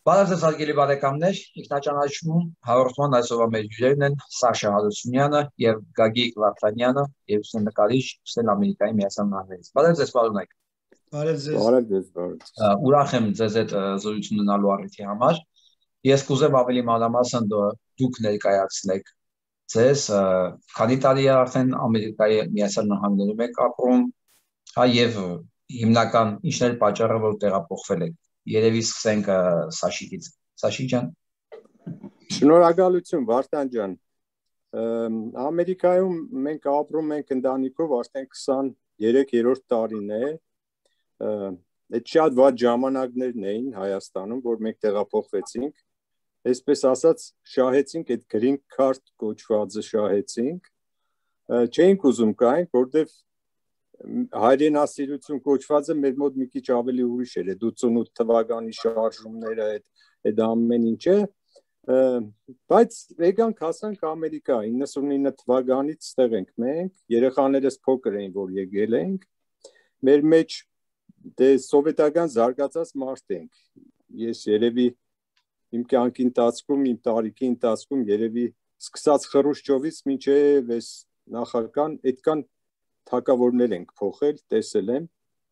Բարև ձեզ հարգելի բարեկամներ, ինքնաճանաչում հաղորդման այսօրվա մեր հյուրերն են Սաշա Հարությունյանը եւ Գագիկ Վարդանյանը եւ լուսանկարիչ Ամերիկայի Միացյալ Նահանգներից։ Բարև ձեզ, պարոնայք։ Բարև ձեզ։ Բարև ձեզ, բարև։ Ուրախ եմ ձեզ հետ զրույց ունենալու առիթի համար։ Ես կուզեմ ավելի մանրամասն դուք ներկայացնեք ձեզ, քանի տարի է արդեն Ամերիկայի Միացյալ Նահանգներում եք ապրում, հա եւ հիմնական ինչն է պատճառը, որ տեղափոխվել եք։ Երևի սկսենք Սաշիկից։ Սաշիկ ջան։ Շնորհակալություն Վարդան ջան։ Ամերիկայում մենք ապրում ենք ընտանիքով արդեն 23-րդ տարին է։ Այդ շատ վատ ժամանակներն էին Հայաստանում, որ մենք տեղափոխվեցինք։ Այսպես ասած, շահեցինք այդ green card կոչվածը շահեցինք։ Չէինք ուզում գայինք, որտեվ հայրենասիրություն կոչվածը մեր մոտ մի քիչ ավելի ուրիշ էր, 88 թվականի շարժումները, այդ ամեն ինչը, բայց եկանք հասանք Ամերիկա, 99 թվականից ստեղ ենք մենք, երեխաներս փոքր էին, որ եկել ենք, մեր մեջ դե սովետական զարգացած մարդ ենք, ես երևի իմ կյանքի ընթացքում, իմ տարիքի ընթացքում երևի սկսած Խրուշչովից մինչև այս նախական այդքան թակավորներ ենք փոխել, տեսել եմ։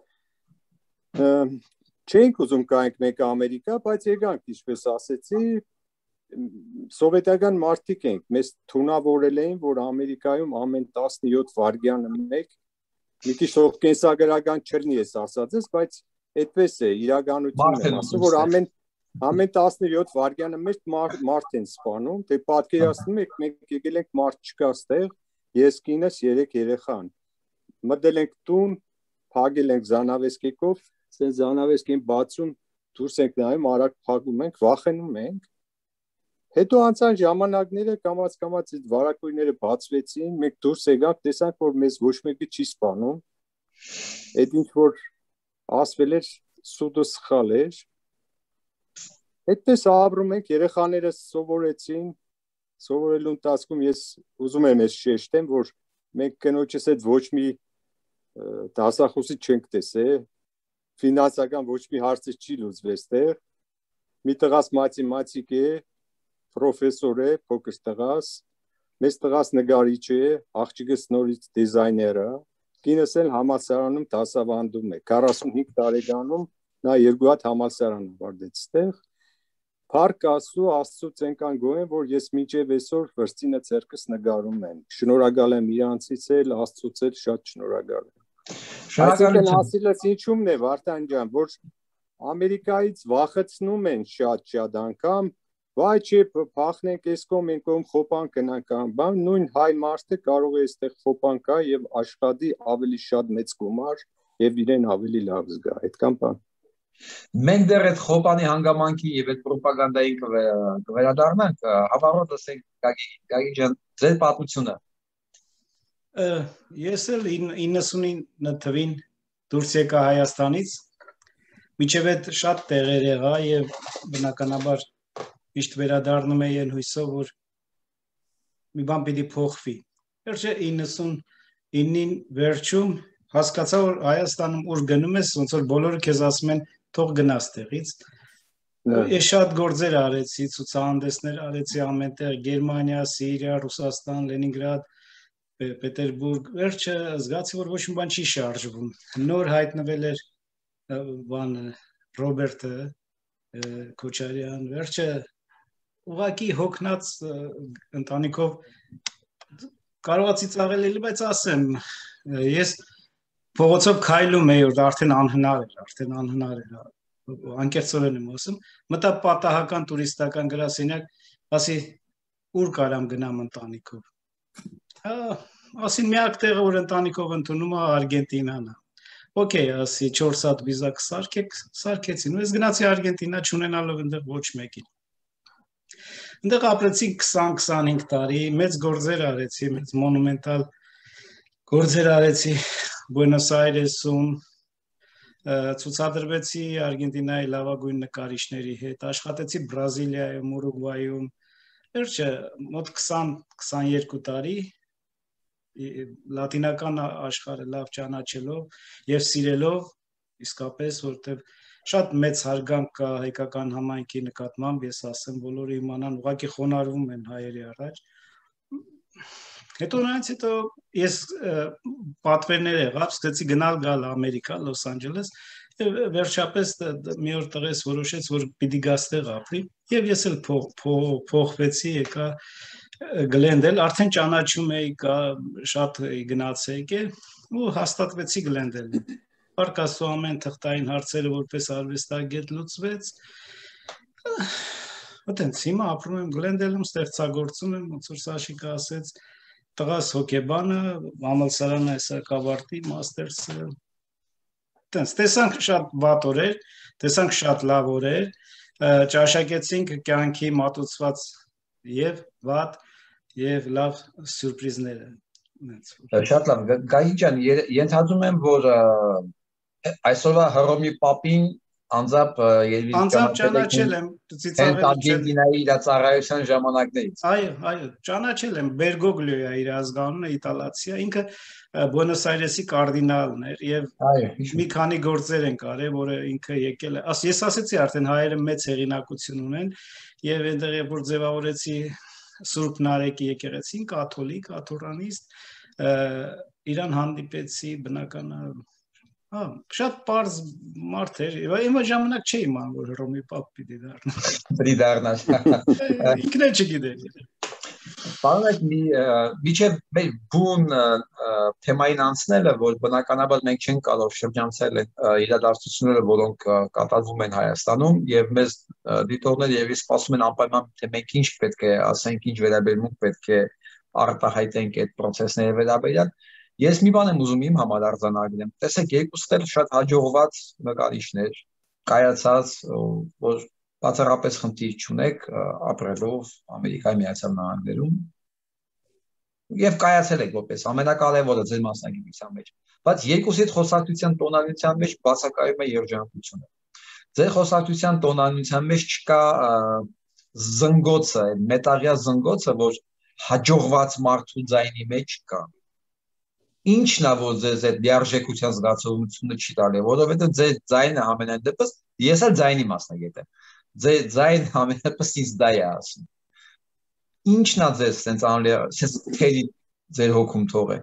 Չենք ուզում գայինք մեկ Ամերիկա, բայց եկանք, ինչպես ասեցի, սովետական մարդիկ ենք, մեզ թունավորել էին, որ Ամերիկայում ամեն 17 վայրկյանը մեկ, մի քիչ թող կենսագրական չլինի ես ասածս, բայց այդպես է, իրականությունն եմ ասում, որ ամեն 17 վայրկյանը մեկ մարդ են սպանում, դե պատկերացնում եք, մենք եկել ենք մարդ չկա ստեղ, ես կինս 3 երեխան։ Մտել ենք տուն, փակել ենք զանավեսկեքով, ասեն զանավեսկին բացում, դուրս ենք նայում, արագ փակում ենք, վախենում ենք։ Հետո անցան ժամանակները կամաց-կամաց այդ վարակույրները բացվեցին, մենք դուրս եկանք, տեսանք, որ մեզ ոչ մեկը չի սպանում։ Այդ ինչ որ ասվել էր, սուտը սխալ էր։ Այդպես ապրում ենք, երեխաները սովորեցին, սովորելու ընթացքում ես ուզում եմ ես շեշտեմ, որ մենք կնոջս հետ ոչ մի դասախոսի չենք տեսել, ֆինանսական ոչ մի հարցը չի լուծվել այստեղ։ Մի տղաս մաթեմատիկ է, պրոֆեսոր է, փոքր տղաս, մեծ տղաս նկարիչ է, աղջիկս նորից դիզայներ է, կինս էլ համալսարանում դասավանդում է, 45 տարեկանում նա 2 հատ համալսարան ավարտեց այստեղ։ Փառք Աստծո, Աստծուց ենքան գոհ եմ, որ ես մինչև այսօր վրձինը ցերկս նկարում եմ։ Շնորհակալ եմ իրանցից էլ, Աստծուց էլ շատ շնորհակալ եմ։ Այսինքն ասիլս ինչումն է Վարդան ջան, որ Ամերիկայից վախեցնում են շատ անգամ, վայ չէ փախնենք այս կողմ, այն կողմ խոպան գնանք, բան նույն հայ մարդը կարող է այստեղ խոպան կա եւ աշխատի ավելի շատ մեծ գումար եւ իրեն ավելի լավ զգա, այդքան բան։ Մենք դեռ այդ խոպանի հանգամանքի եւ այդ ռոպագանդային կվերադառնանք, հավառոտ ասենք Գագիկ ջան, ձեր պատմությունը։ Ես էլ 99 թվին դուրս եկա Հայաստանից, մինչև այդ շատ տեղեր եղա եւ բնականաբար միշտ վերադառնում էի այն հույսով, որ մի բան պիտի փոխվի։ Վերջը 99-ին վերջում հասկացա, որ Հայաստանում ուր գնում ես, ոնց որ բոլորը քեզ ասում են թող գնաս տեղից։ Ես շատ գործեր արեցի, ցուցահանդեսներ արեցի ամենտեղ, Գերմանիա, Սիրիա, Ռուսաստան, Լենինգրադ, Պետերբուրգ, վերջը զգացի, որ ոչ մի բան չի շարժվում։ Նոր հայտնվել էր բանը Ռոբերտը Քոչարյան, վերջը ուղղակի հոգնած ընտանիքով կարողացի ծաղել էլի, բայց ասեմ, ես փողոցով քայլում էի, որ արդեն անհնար էր, անկեղծորեն եմ ասում, մտա պատահական տուրիստական գրասենյակ, ասի ուր կարամ գնամ ընտանիքով։ Ասին միակ տեղը, որ ընտանիքով ընդունում է Արգենտինան է։ Okay, ասի 4 հատ վիզա սարքեցին, ու ես գնացի Արգենտինա չունենալով այնտեղ ոչ մեկին։ Այնտեղ ապրեցի 20-25 տարի, մեծ գործեր արեցի, մեծ մոնումենտալ գործեր արեցի Բուենոս Այրեսում, ցուցադրվեցի Արգենտինայի լավագույն նկարիչների հետ, աշխատեցի Բրազիլիայում, Ուրուգվայում, վերջը մոտ 20-22 տարի լատինական աշխարհը լավ ճանաչելով եւ սիրելով իսկապես, որտեղ շատ մեծ հարգանք կա հայկական համայնքի նկատմամբ, ես ասեմ, բոլորը իմանան, ուղղակի խոնարհվում են հայերի առաջ։ Հետո նրանց հետո ես պատվերներ եղավ, սկսեցի գնալ գալ Ամերիկա, Լոս Անջելես, եւ վերջապես մի օր տղես որոշեց, որ պիտի գա ստեղ ապրի, եւ ես էլ փոխվեցի, եկա Գլենդել, արդեն ճանաչում էի, կա շատ գնացեք է ու հաստատվեցի Գլենդելում։ Փառք Աստծո, ամեն թղթային հարցերը որպես արվեստագետ լուծվեց։ Այդտենց հիմա ապրում եմ Գլենդելում, ստեղծագործում եմ, ոնց որ Սաշիկը ասեց, տղաս հոկեբանը, համալսարանը էսա կավարտի, մաստերսը։ Այդտենց տեսանք շատ վատ օրեր, տեսանք շատ լավ օրեր, ճաշակեցինք կյանքի մատուցված եւ վատ եւ լավ սյուրպրիզները։ Շատ լավ, Գայի ջան, ենթադրում եմ, որ այսօրվա Հռոմի պապին անձամբ ճանաչել եմ Արգենտինայի իր ծառայության ժամանակներից։ Այո, ճանաչել եմ, Բերգոգլիո է իր ազգանունը, իտալացի է, ինքը Բուենոս Այրեսի կարդինալն էր եւ մի քանի գործեր են կարել, որը ինքը եկել է։ Ես ասեցի արդեն հայերը մեծ հեղինակություն ունեն եւ այնտեղ երբ որ ձևավորեցի Սուրբ Նարեկի եկեղեցին, կաթոլիկ, աթորանիստ, իրան հանդիպեցի բնականա շատ պարզ մարդ էր, իմ ժամանակ չէի իմանալ, որ Հռոմի պապ պիտի դառնա։ Ինքն էլ չգիտեր։ Պարոն, միջև մեր բուն թեմային անցնելը, որ բնականաբար մենք չենք կարող շրջանցել իրադարձությունները, որոնք կատարվում են Հայաստանում, եւ մեզ դիտողները եւս սպասում են անպայման, թե մենք ինչ պետք է ասենք, ինչ վերաբերմունք պետք է արտահայտենք այդ process-ների վերաբերյալ։ Ես մի բան եմ ուզում իմ համար արձանագրեմ։ Տեսեք, երկուստ էլ շատ հաջողված նկարիչներ, կայացած, որ բացառապես խնդիր չունեք ապրելով Ամերիկայի Միացյալ Նահանգներում եւ կայացել եք որպես ամենակարևորը ձեր մասնագիտության մեջ, բայց երկուսիդ խոսակցության տոնալության մեջ բացակայում է երջանկությունը։ Ձեր խոսակցության տոնալության մեջ չկա զնգոցը, մետաղյա զնգոցը, որ հաջողված մարդու ձայնի մեջ կա։ Ինչն է, որ ձեզ այդ լիարժեքության զգացողությունը չի տալի, որովհետեւ ձեր ձայնը ամենայն դեպս, ես էլ ձայնի մասնագետ եմ, ձեր ձայնը ամենայն դեպս ինձ դա է ասում։ Ինչն է ձեզ սենց անլիարժեք, թերի ձեր հոգում թողե։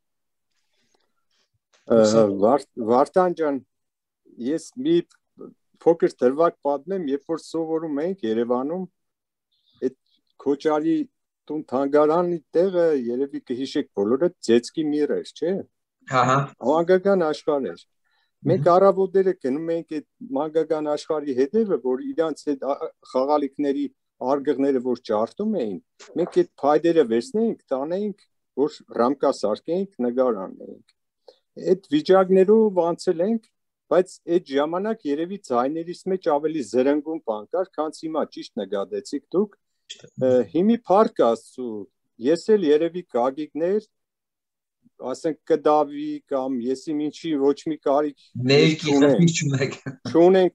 Վարդան ջան, ես մի փոքր դրվագ պատմեմ, երբ որ սովորում ենք Երևանում, այդ Քոչարի տուն թանգարանի տեղը երևի կհիշեք բոլորը Ձեցկի միր էր, չէ՞։ Ահա։ Մանկական աշխարհ էր։ Մենք առավոտները գնում ենք այդ մանկական աշխարհի հետևը, որ իրանց այդ խաղալիքների արգղները որ ջարդում էին, մենք այդ փայդերը վերցնեինք, տանեինք, որ ռամկա սարքեինք, նկար անեինք։ Այդ վիճակներով անցել ենք, բայց այդ ժամանակ երևի ձայներիս մեջ ավելի զրնգուն բան կար, քան հիմա ճիշտ նկատեցիք դուք։ Հիմի Փառք Աստծո, ես էլ երևի գագիկներ, ասենք կդավի կամ եսի ինչի ոչ մի կարիք չունենք,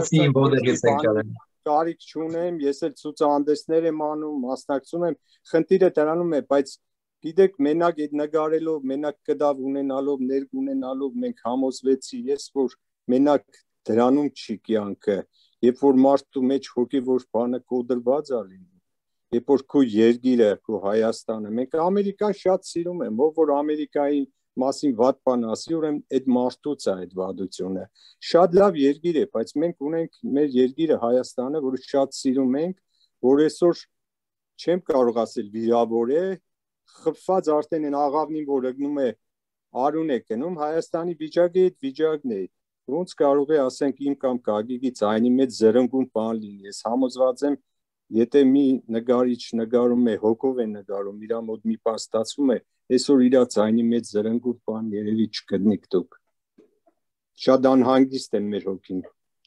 կարիք չունեմ, ես էլ ցուցահանդեսներ եմ անում, մասնակցում եմ, խնդիրը դրանում է, բայց գիտեք, մենակ այդ նկարելով, մենակ կդավ ունենալով, ներք ունենալով մենք համոզվեցի, ես որ մենակ դրանում չի կյանքը, երբ որ մարդու մեջ հոգևոր բանը կոդրված է լինում, երբ որ քո երկիրը, քո Հայաստանը, մենք Ամերիկան շատ սիրում եմ, ով որ Ամերիկայի մասին վատ բան ասի, ուրեմն այդ մարդուց է այդ վատությունը։ Շատ լավ երկիր է, բայց մենք ունենք մեր երկիրը Հայաստանը, որը շատ սիրում ենք, որ այսօր չեմ կարող ասել վիրավոր է, խփված արդեն այն աղավնին, որ գնում է արուն է գնում, Հայաստանի վիճակը այդ վիճակն է։ Ոնց կարող է ասենք իմ կամ Գագիկի ձայնի մեջ զրնգուն բան լինի։ Ես համոզված եմ, եթե մի նկարիչ նկարում է, հոգով է նկարում, իր մոտ մի բան ստացվում է, այսօր իր ձայնի մեջ զրնգուն բան երևի չգտնիք դուք։ Շատ անհանգիստ է մեր հոգին։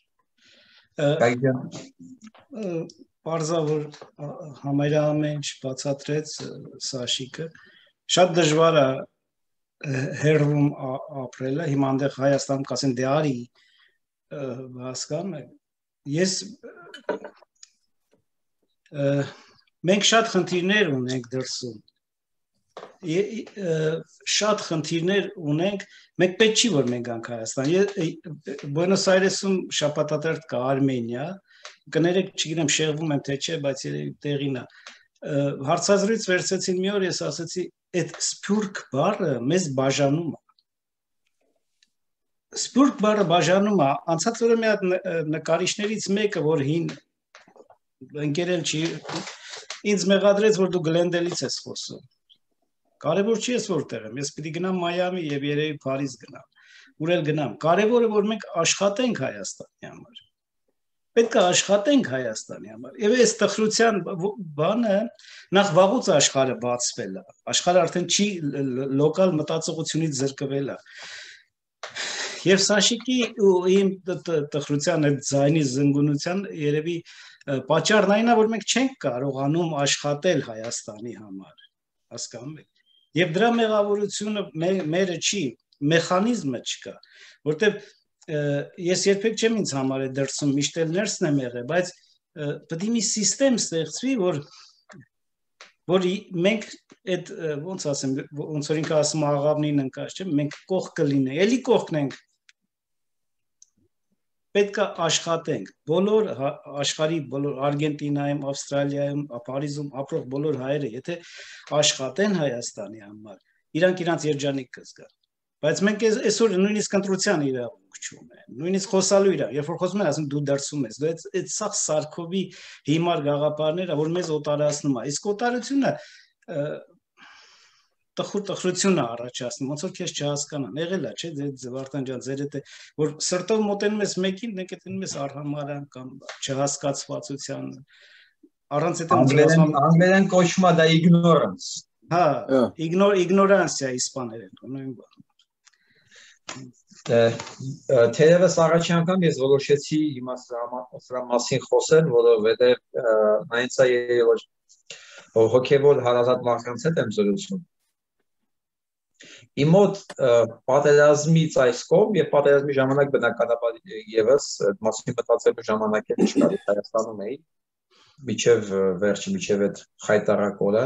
Պարզավոր համարյա ամեն ինչ բացատրեց Սաշիկը, շատ դժվար է հերվում ապրելը, հիմա այնտեղ Հայաստանում կասեն դե արի հասկանում եք, մենք շատ խնդիրներ ունենք դրսում, շատ խնդիրներ ունենք, մենք պետք չի որ մենք անք Հայաստան։ Բուենոս Այրեսում շաբաթաթերթ կա Արմենիա, կներեք, չգիտեմ շեղվում եմ թե չէ, բայց տեղին է։ Հարցազրույց վերցեցին մի օր, ես ասացի, այդ սփյուռք բառը մեզ բաժանում է։ Սփյուռք բառը բաժանում է, անցած օրը մի հատ նկարիչներից մեկը, որ հին ընկերել չի, ինձ մեղադրեց, որ դու Գլենդելից ես խոսում։ Կարևոր չի ես որտեղ եմ, ես պիտի գնամ Մայամի եւ երևի Փարիզ գնամ, ուր էլ գնամ։ Կարևորը որ մենք աշխատենք Հայաստանի համար։ Պետք է աշխատենք Հայաստանի համար։ Եվ այս տխրության բանը նախ վաղուց աշխարհը բացվել է։ Աշխարհը արդեն չի լոկալ մտածողությունից զրկվել է։ Եվ Սաշիկի ու իմ տխրության այդ ձայնի զնգունության երևի պատճառն այն է, որ մենք չենք կարողանում աշխատել Հայաստանի համար, հասկանում եք։ Եվ դրա մեղավորությունը մերը չի, մեխանիզմը չկա, որտեվ ես երբեք չեմ ինձ համարել դրսում միշտ էլ ներսն եմ եղել, բայց պետք է մի սիստեմ ստեղծվի, որ մենք այդ ոնց ասեմ, ոնց որ ինքը ասում աղավնին ընկած, չէ՞, մենք կողք կլինենք, էլի կողքն ենք։ Պետք է աշխատենք, բոլոր աշխարհի բոլոր Արգենտինայում, Ավստրալիայում, Փարիզում ապրող բոլոր հայերը, եթե աշխատեն Հայաստանի համար, իրանք իրանց երջանիկ կզգան։ Բայց մենք այսօր նույնիսկ ընտրության իրավունք չունենք, նույնիսկ խոսալու իրավունք, երբ որ խոսում են, ասում դու դրսում ես, դու այդ սաղ Սարքովի հիմար գաղափարները, որ մեզ օտարացնում է, իսկ օտարությունը տխրություն է առաջացնում, ոնց որ քեզ չհասկանան, եղել է, չէ՞, Վարդան ջան, ձեր հետ որ սրտով մոտենում ես մեկին, նկատում ես արհամարան կամ չհասկացվածության, առանց այդ անգլերեն կոչվում է դա ignorance։ Հա, ignorancia իսպաներեն, նույն բանը։ Թերևս առաջի անգամ ես որոշեցի հիմա սրա մասին խոսել, որովհետև այնց է երևի որ հոգևոր հարազատ մարդկանց հետ եմ զրուցում։ Իմ մոտ պատերազմից այս կողմ եւ պատերազմի ժամանակ բնականաբար եւս այդ մասին մտածելու ժամանակ էլ չկար Հայաստանում էի միջև վերջի միջև այդ խայտարակ օրը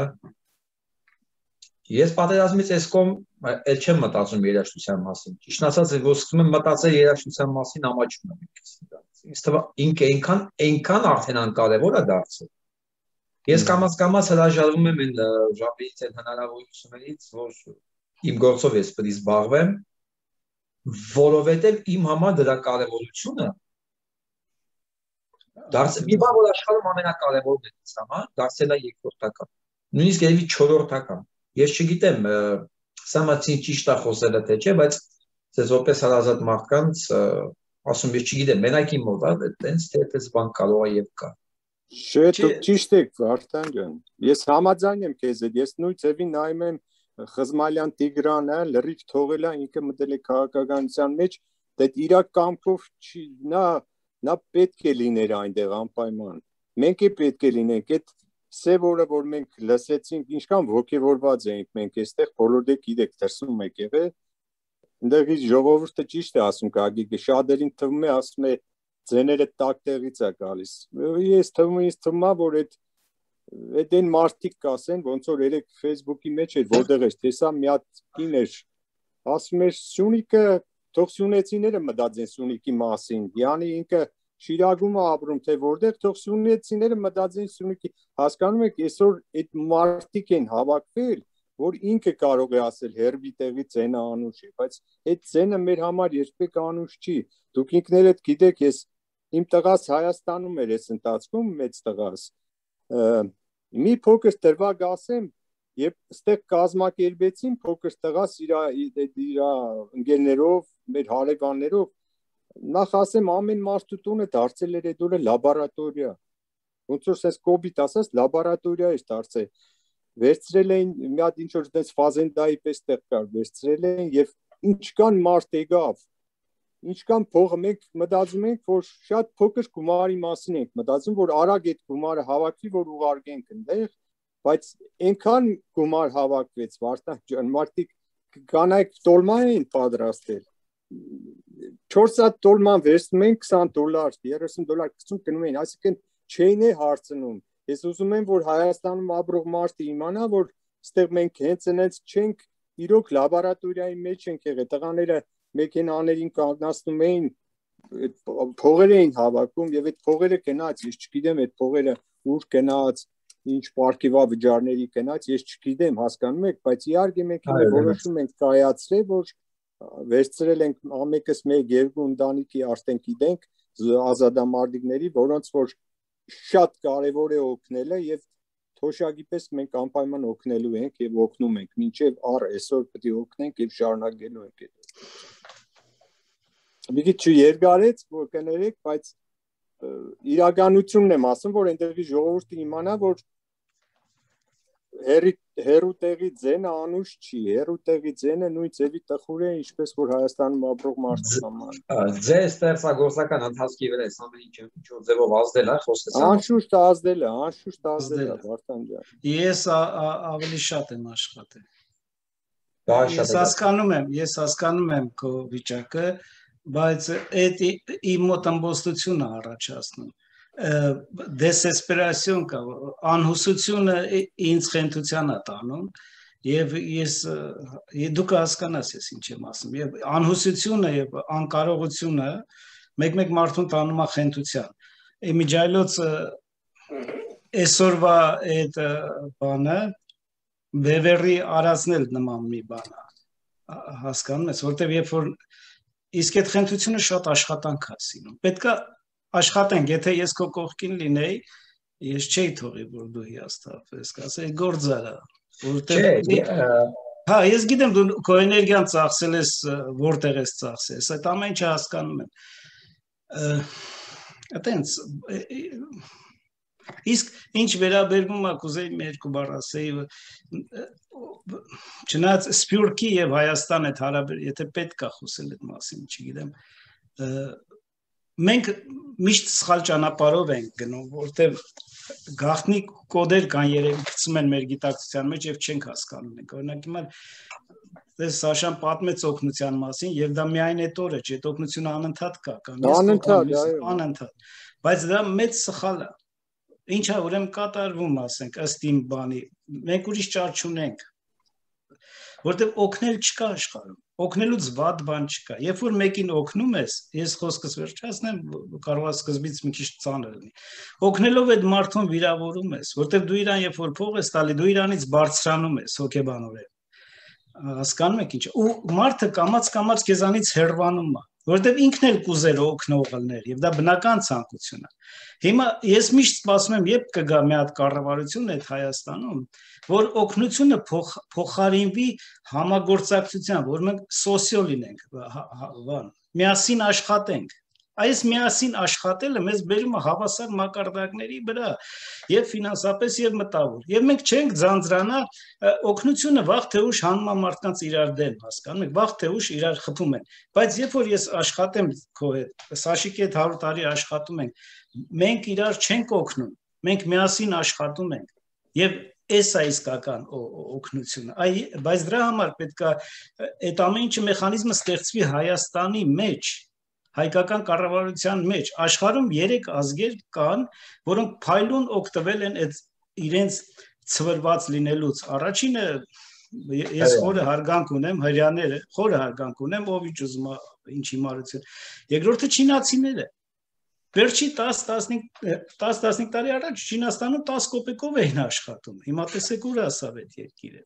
ես պատերազմից այս կողմ էլ չեմ մտածում երաժշտության մասին ճիշտ ասած որ սկսում եմ մտածել երաժշտության մասին ամաչում եմ ինձ թվա ինքը այնքան արդեն անկարևոր է դարձել ես կամաց հրաժարվում եմ այն ժապից այն հնարավորություններից որ իմ գործով ես պետք է զբաղվեմ, որովհետև իմ համար դրա կարևորությունը դարձել մի բան որ աշխարհում ամենակարևորն է ինձ համար, դարձել է երկրորդական, նույնիսկ երևի չորրորդական։ Ես չգիտեմ, սա մացին ճիշտ է խոսելը թե չէ, բայց ձեզ որպես հարազատ մարդկանց ասում ես չգիտեմ, մենակ իմ մոտ է, տենց թե այդպես բան կարող է եւ կա։ Չէ, դու ճիշտ եք, Վարդան ջան։ Ես համաձայն եմ քեզ հետ, ես նույն ձևին նայում եմ Խզմալյան Տիգրանը լրիվ թողել է ինքը մտել է քաղաքականության մեջ, դա իր կամքով նա պետք է լիներ այնտեղ անպայման։ Մենք է պետք է լինենք այդ սևորը, որ մենք լսեցինք, ինչքան ոգևորված էինք մենք այստեղ, բոլոր դե գիտեք դրսում եք եղել։ Այնտեղից ժողովուրդը ճիշտ է ասում Գագիկը, շատերին թվում է ասում է ձեները տակ տեղից է գալիս։ Ես թվում է, որ այդ այն մարդիկ կասեն, ոնց որ երեք Facebook-ի մեջ էր, որտեղ էր, տեսա մի հատ կին էր, ասում էր Սյունիքը, թող սյունեցիները մտածեն Սյունիքի մասին, յանի ինքը Շիրագում է ապրում, թե որտեղ թող սյունեցիները մտածեն Սյունիքի, հասկանում եք, այսօր այդ մարդիկ են հավաքվել, որ ինքը կարող է ասել հերբի տեղի ձենը անուշ է, բայց այդ ձենը մեր համար երբեք անուշ չի, դուք ինքներդ գիտեք, ես իմ տղաս Հայաստանում էր այս ընթացքում, մեծ տղաս մի փոքր դրվագ ասեմ, երբ ստեղ կազմակերպեցին փոքր տղաս իր ընկերներով, մեր հարևաններով, նախ ասեմ ամեն մարդու տունը դարձել էր այդ օրը լաբորատորիա։ Ոնց որ ասես կոպիտ ասած լաբորատորիա էր դարձել։ Վերցրել էին մի հատ ինչ որ այդպես ֆազենդայի պես տեղ կար, վերցրել են եւ ինչքան մարդ եկավ, ինչքան փողը մենք մտածում ենք, որ շատ փոքր գումարի մասին ենք մտածում, որ արագ այդ գումարը հավաքվի, որ ուղարկենք այնտեղ, բայց այնքան գումար հավաքվեց, Վարդան ջան, մարդիկ կանայք տոլմա էին պատրաստել։ 4 հատ տոլման վերցնում են $20, $30 գցում գնում են, այսինքն չէին է հարցնում։ Ես ուզում եմ, որ Հայաստանում ապրող մարդը իմանա, որ Ստեղ մենք հենց այնց չենք իրոք լաբորատորիայի մեջ ենք եղել, տղաները մեքենաներին կանգնացնում էին, փողեր էին հավաքում եւ այդ փողերը գնաց, ես չգիտեմ այդ փողերը ուր գնաց, ինչ պարկեվավճարների գնաց, ես չգիտեմ, հասկանում եք, բայց իհարկե մենք որոշում ենք կայացրել, որ վերցրել ենք ամենքս մեկ երկու ընտանիքի արդեն գիտենք ազատամարտիկների, որոնց որ շատ կարևոր է օգնելը եւ թոշակի պես մենք անպայման օգնելու ենք եւ օգնում ենք, մինչեւ առ այսօր պետք է օգնենք եւ շարունակելու ենք այդ։ Մի քիչ երկարեց, որ կներեք, բայց իրականությունն եմ ասում, որ այնտեղի ժողովուրդը իմանա, որ հերուտեղի ձենը անուշ չի, հերուտեղի ձենը նույն ձևի տխուր է, ինչպես որ Հայաստանում ապրող մարդու համար։ Ձեր ստեղծագործական ընթացքի վրա այս ամեն ինչը ինչ-որ ձևով ազդել է, խոսքս։ Անշուշտ ազդել է, Վարդան ջան։ Ես ավելի շատ եմ աշխատել։ Ես հասկանում եմ քո վիճակը, բայց այդ իմ մոտ ամբողջությունը առաջացնում։ Դեսեսպերասիոն կա, անհուսությունը ինձ խենթության է տանում եւ դու կհասկանաս ես ինչ եմ ասում եւ անհուսությունը եւ անկարողությունը մեկ-մեկ մարդուն տանում է խենթության։ Իմիջայլոց այսօրվա այդ բանը Բևերի արածնել նման մի բան է, հասկանում ես, որտեվ երբ որ իսկ այդ խենթությունը շատ աշխատանք է սինում։ Պետքա աշխատենք, եթե ես քո կողքին լինեի, ես չէի թողի, որ դու հիասթափվես, կասեի գործարա, որտեղ հա, ես գիտեմ դու քո էներգիան ծախսել ես, որտեղ ես ծախսել, այդ ամեն ինչը հասկանում եմ։ Այտենց իսկ ինչ վերաբերվում է կուզեի մի երկու բառ ասեի, չնայած Սփյուռքի եւ Հայաստան այդ հարաբերությունը, եթե պետք է խոսել այդ մասին, չգիտեմ, մենք միշտ սխալ ճանապարհով ենք գնում, որտեղ գաղտնի կոդեր կան երևի գցում են մեր գիտակցության մեջ եւ չենք հասկանում ենք։ Օրինակ հիմա դες Սաշան պատմեց օգնության մասին եւ դա միայն այդ օրը չէ, այդ օգնությունը անընդհատ կա, անընդհատ, բայց դա մեծ սխալ է։ Ինչ է ուրեմն կատարվում, ասենք, ըստ իմ բանի, մենք ուրիշ ճար չունենք, որտեղ օգնել չկա աշխարհում, օգնելուց վատ բան չկա։ Երբ որ մեկին օգնում ես, ես խոսքս վերջացնեմ, կարող է սկզբից մի քիչ ծանր լինի։ Օգնելով այդ մարդուն վիրավորում ես, որտեղ դու իրան երբ որ փող ես տալի, դու իրանից բարձրանում ես հոգեբանորեն։ Հասկանում եք ինչ։ Ու մարդը կամաց-կամաց քեզանից հեռվանում է, որտեղ ինքն էլ կուզեր օգնող լինել, եւ դա բնական ցանկություն է։ Հիմա ես միշտ սպասում եմ, երբ կգա մի հատ կառավարություն այդ Հայաստանում, որ օգնությունը փոխարինվի համագործակցության, որ մենք սոցիալ լինենք, միասին աշխատենք։ Այս միասին աշխատելը մեզ բերում է հավասար մակարդակների վրա եւ ֆինանսապես եւ մտավոր։ Եվ մենք չենք ձանձրանա օգնությունը վաղ թե ուշ հանում է մարդկանց իրար դեմ, հասկանում եք, վաղ թե ուշ իրար խփում են։ Բայց երբ որ ես աշխատեմ քո հետ, Սաշիկի հետ 100 տարի աշխատում ենք, մենք իրար չենք օգնում, մենք միասին աշխատում ենք։ Եվ այս է իսկական օգնությունը։ Բայց դրա համար պետք է այդ ամեն ինչը մեխանիզմը ստեղծվի Հայաստանի մեջ, հայկական կառավարության մեջ։ Աշխարհում 3 ազգեր կան, որոնք փայլուն օգտվել են այդ իրենց ծվրված լինելուց։ Առաջինը ես խորը հարգանք ունեմ, հрьяաները, խորը հարգանք ունեմ, ով ինչ ուզում է, ինչ հիմարություն։ Երկրորդը չինացիները։ Վերջի 10-15 տարի առաջ Չինաստանում 10 կոպեկով էին աշխատում։ Հիմա տեսեք ուր ասավ այդ երկիրը։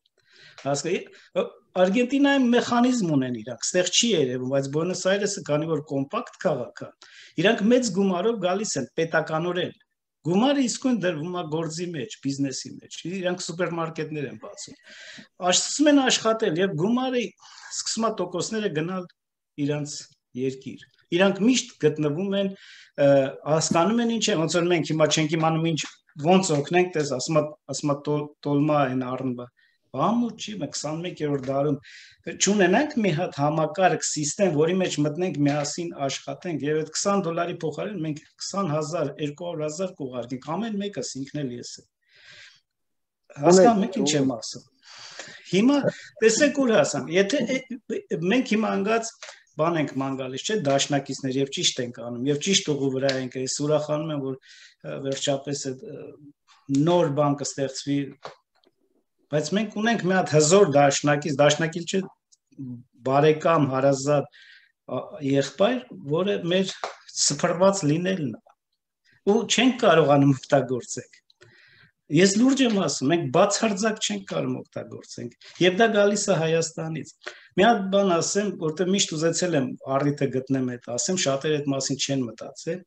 Արգենտինայում մեխանիզմ ունեն իրանք, ստեղ չի երևում, բայց Բուենոս Այրեսը քանի որ կոմպակտ քաղաք է, իրանք մեծ գումարով գալիս են պետականորեն։ Գումարը իսկույն դրվում է գործի մեջ, բիզնեսի մեջ, իրանք սուպերմարկետներ են բացում։ Սկսում են աշխատել եւ գումարը սկսում է տոկոսները գնալ իրանք երկիր։ Իրանք միշտ գտնվում են, հասկանում են ինչ է, ոնց որ մենք հիմա չենք իմանում ինչ ոնց օգնենք, տես ասում տոլմա են առնվա։ Բամու չի, մենք 21-րդ դարում չունենանք մի հատ համակարգ սիստեմ, որի մեջ մտնենք միասին աշխատենք եւ այդ $20 փոխարեն մենք 20,000, 200,000 կուղարկենք, ամեն մեկս ինքն էլ ես եմ։ Հասկանում եք ինչ եմ ասում։ Հիմա տեսեք ուր հասանք, եթե մենք հիմա անգած բան ենք ման գալիս, չէ, դաշնակիցներ եւ ճիշտ ենք անում եւ ճիշտ ուղու վրա ենք, ես ուրախանում եմ, որ վերջապես այդ նոր բան կստեղծվի բայց մենք ունենք մի հատ հզոր դաշնակից չէ բարեկամ հարազատ եղբայր, որը մեր սփռված լինելն է ու չենք կարողանում օգտագործել։ Ես լուրջ եմ ասում, մենք բացարձակ չենք կարող օգտագործենք, եւ դա գալիս է Հայաստանից։ Մի հատ բան ասեմ, որտեղ միշտ ուզեցել եմ առիթը գտնեմ այդ ասեմ, շատերը այդ մասին չեն մտածել։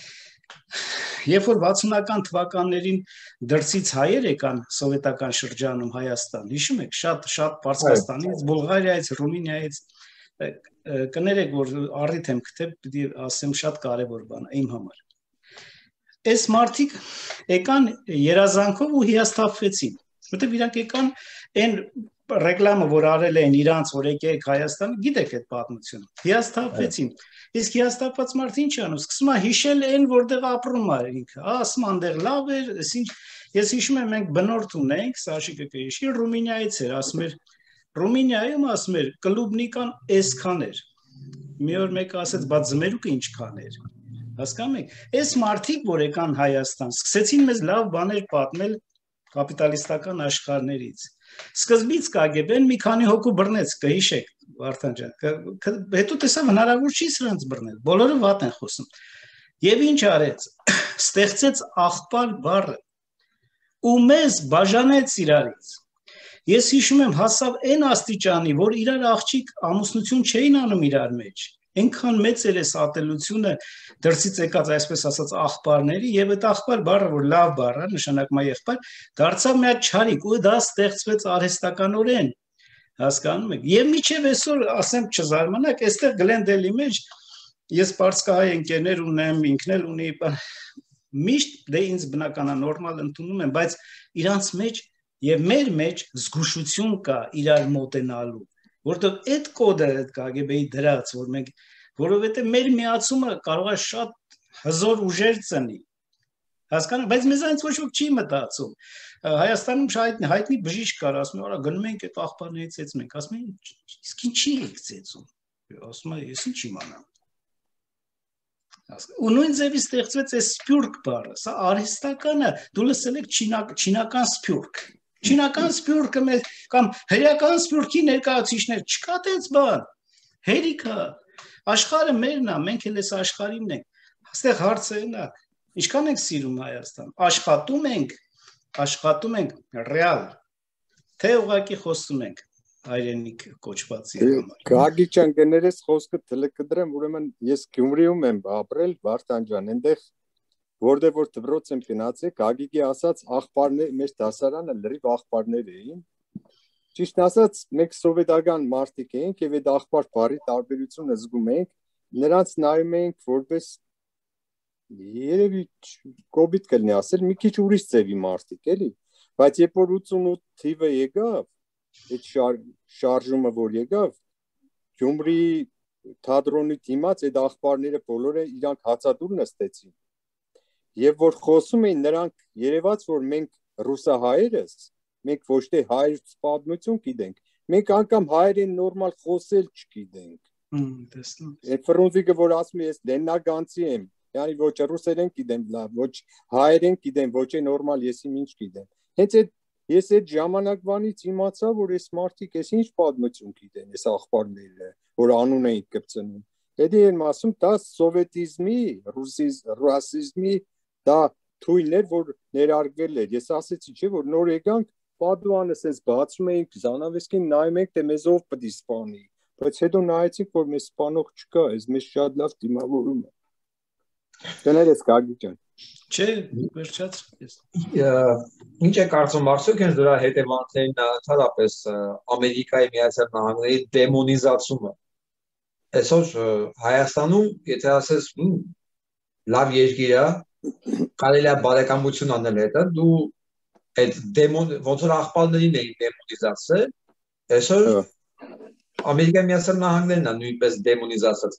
Երբ որ 60-ական թվականներին դրսից հայեր եկան սովետական շրջանում Հայաստան, հիշում եք, շատ Պարսկաստանից, Բուլղարիայից, Ռումինիայից, կներեք, որ առիթ եմ գտել, պիտի ասեմ, շատ կարևոր բան է իմ համար։ Այս մարդիկ եկան երազանքով ու հիասթափվեցին, որտեղ իրանք եկան այն ռեկլամը, որ արել են իրանց, որ եկեք Հայաստան, գիտեք այդ պատմությունը, հիասթափվեցին։ Իսկ հիասթափված մարդը ինչ անում, սկսում է հիշել այն, որտեղ ապրում է ինքը, ասում այնտեղ լավ էր, այսինչ ես հիշում եմ մենք բնորդ ունենք, Սաշիկը կհիշի, Ռումինիայից էր, ասում էր, Ռումինիայում ասում էր, կլուբնիկան այսքան էր։ Մի օր մեկը ասեց, բա ձմերուկը ինչքան էր։ Հասկանում եք, այս մարդիկ, որ եկան Հայաստան, սկսեցին մեզ լավ բաներ պատմել կապիտալիստական աշխարհներից։ Սկզբից KGB-ն մի քանի հոգու բռնեց, կհիշեք, Վարդան ջան, հետո տեսավ հնարավոր չի սրանց բռնել, բոլորը վատ են խոսում։ Եվ ինչ արեց, ստեղծեց աղբար բառը ու մեզ բաժանեց իրարից։ Ես հիշում եմ, հասավ այն աստիճանի, որ իրար աղջիկ ամուսնություն չէին անում իրար մեջ։ Այնքան մեծ էր այս ատելությունը դրսից եկած այսպես ասած աղբարների եւ այդ աղբար բառը որ լավ բառ է նշանակում է եղբայր դարձավ մի հատ չարիք ու դա ստեղծվեց արհեստականորեն հասկանում եք եւ միջև այսօր ասեմ չզարմանաք այստեղ Գլենդելի մեջ ես պարսկահայ ընկերներ ունեմ ինքն էլ ունի միշտ դե ինձ բնականա նորմալ ընդունում եմ բայց իրանց մեջ եւ մեր մեջ զգուշություն կա իրար մոտենալու որտեղ այդ կոդը այդ KGB-ի դրած որ մենք որովհետեւ մեր միացումը կարող է շատ հզոր ուժեր ծնի հասկանա բայց մեզ այնց ոչ ոք չի մտածում Հայաստանում հայտնի բժիշկ կար ասում է արա գնում ենք այդ աղբարներից ծեծում ենք ասում են իսկ ինչի եք ծեծում ասում է ես ինչ իմանամ ու նույն ձևի ստեղծվեց այս սպյուրք բառը սա արհեստականը դու լսել եք չինական սպյուրք Չինական սպյուրքը մեզ կամ հրեական սպյուրքի ներկայացուցիչներ չկա տենց բան հերիքա աշխարհը մերն է մենք էլ այս աշխարհինն ենք այստեղ հարցը նա ինչքան ենք սիրում Հայաստան աշխատում ենք ռեալ թե ուղղակի խոսում ենք հայրենիք կոչվածի համար Գագի ջան կներես խոսքը դլկդրեմ ուրեմն ես Գյումրիում եմ ապրել Վարդան ջան այնտեղ Որտեղ որ դպրոց եմ գնացել, Գագիկի ասած աղբարներ, մեր դասարանը լրիվ աղբարներ էին։ Ճիշտ ասած, մենք սովետական մարդիկ էինք եւ այդ աղբար բառի տարբերությունը զգում ենք, նրանց նայում ենք որպես երևի կոբիտ կլինի ասել, մի քիչ ուրիշ ձևի մարդիկ, էլի։ Բայց երբ որ 88 թիվը եկավ, այդ շարժումը որ եկավ, Գյումրի թատրոնի դիմաց այդ աղբարները բոլորը իրանք հացադուլ նստեցին։ Եվ որ խոսում էին նրանք երևաց որ մենք ռուսահայերս մենք ոչ թե հայերց պատմություն գիտենք մենք անգամ հայերեն նորմալ խոսել չգիտենք տեսնում Այդ ֆրունզիկը որ ասում է ես լեննագանցի եմ yani ոչ ռուսերեն գիտեմ լավ ոչ հայերեն գիտեմ ոչ է նորմալ ես ինչ գիտեմ հենց այդ ես այդ ժամանակվանից իմացա որ այս մարդիկ էս ինչ պատմություն գիտեն այս աղբարները որ անուն էին կպցնում Դա եմ ասում դա սովետիզմի ռուսիզմի Դա թույլներ, որ ներարգվել էր, ես ասեցի չէ, որ նոր եկանք, պատուանս ես բացում էինք, զանավեսկին նայում ենք, թե մեզ ով պտի սպանի, բայց հետո նայեցինք, որ մեզ սպանող չկա, ես մեզ շատ լավ դիմավորում է։ Կներես Գագի ջան։ Չէ, վերջացրեց։ Ինչ է կարծում Մարսուկ հենց դրա հետևանքներին ընդհանրապես Ամերիկայի Միացյալ Նահանգների դեմոնիզացումը։ Այսօր Հայաստանում, եթե ասես լավ երկիր է Կարելի է բարեկամություն անել հետը, դու այդ ոնց որ աղբալներին էին դեմոնիզացել, այսօր Ամերիկայի Միացյալ Նահանգներն են նույնպես դեմոնիզացած։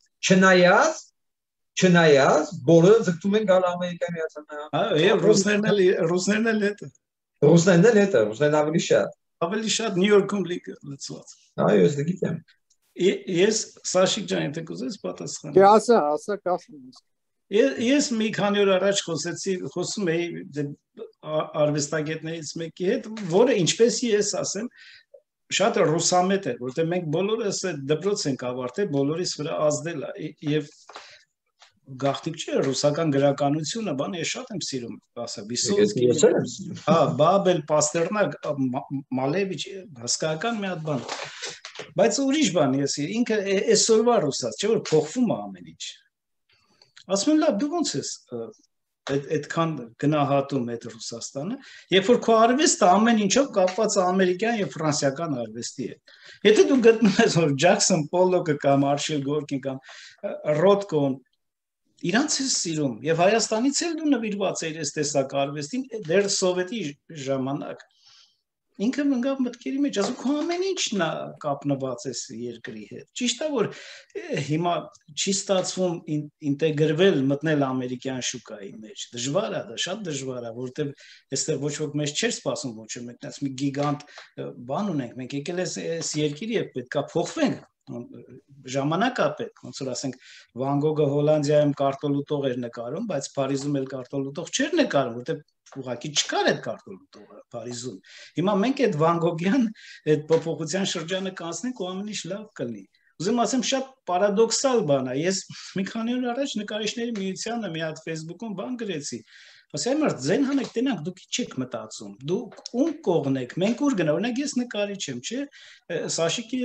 Չնայած, բոլորը ձգտում են գալ Ամերիկայի Միացյալ Նահանգներ։ Եվ ռուսներն էլ հետը։ Ռուսներն ավելի շատ։ Ավելի շատ Նյու Յորքում լցված։ Այո, ես գիտեմ։ Ես Սաշիկ ջան, եթե կուզես պատասխան։ Դե ասա, կասում։ Ես մի քանի օր առաջ խոսում էի արվեստագետներից մեկի հետ, որը ինչպես ես ասեմ, շատ ռուսամետ է, որտեղ մենք բոլորս դպրոց ենք ավարտել, բոլորիս վրա ազդել է եւ գաղտնիք չէ ռուսական գրականությունը, բան ես շատ եմ սիրում, ասա Վիսոցկի, հա, Բաբել, Պաստերնակ, Մալևիչ, հսկայական մի հատ բան, բայց ուրիշ բան ես ինքը այսօրվա ռուսաց, չէ՞ որ փոխվում է ամեն ինչ։ Ասում եմ լավ, դու ոնց ես այդքան գնահատում այդ Ռուսաստանը, երբ որ քո արվեստը ամեն ինչով կապված է ամերիկյան եւ ֆրանսիական արվեստի հետ։ Եթե դու գտնում ես որ Ջաքսոն Պոլլոկը կամ Արշիլ Գորկին կամ Ռոթկոն իրանց ես սիրում եւ Հայաստանից էլ դու նվիրված ես այս տեսակ արվեստին դեռ սովետի ժամանակ ինքը մնաց մտքերի մեջ ասում քո ամեն ինչն է կապնված էս երկրի հետ ճիշտ է որ հիմա չի ստացվում ինտեգրվել մտնել ամերիկյան շուկայի մեջ դժվար է դա շատ դժվար է որովհետեւ այստեղ ոչ ոք մեզ չէր սպասում ոչ մեկն ասում մի գիգանտ բան ունենք մենք եկել այս երկիրի եւ պետքա փոխվենք ժամանակ է պետք, ոնց որ ասենք Վան Գոգը Հոլանդիայում կարտոլուտող էր նկարում, բայց Փարիզում էլ կարտոլուտող չէր նկարում, որտեղ ուղղակի չկար այդ կարտոլուտողը Փարիզում։ Հիմա մենք այդ Վան Գոգյան այդ փոփոխության շրջանը կանցնենք ու ամեն ինչ լավ կլինի։ Ուզում ասեմ շատ պարադոքսալ բան է։ Ես մի քանի օր առաջ նկարիչների միությանը մի հատ Facebook-ում բան գրեցի։ Ասեմ որ ձեն հանեք տենակ դուք չեք մտածում դուք ում կողնեք մենք ուր գնա օրինակ ես նկարիչ եմ չէ Սաշիկի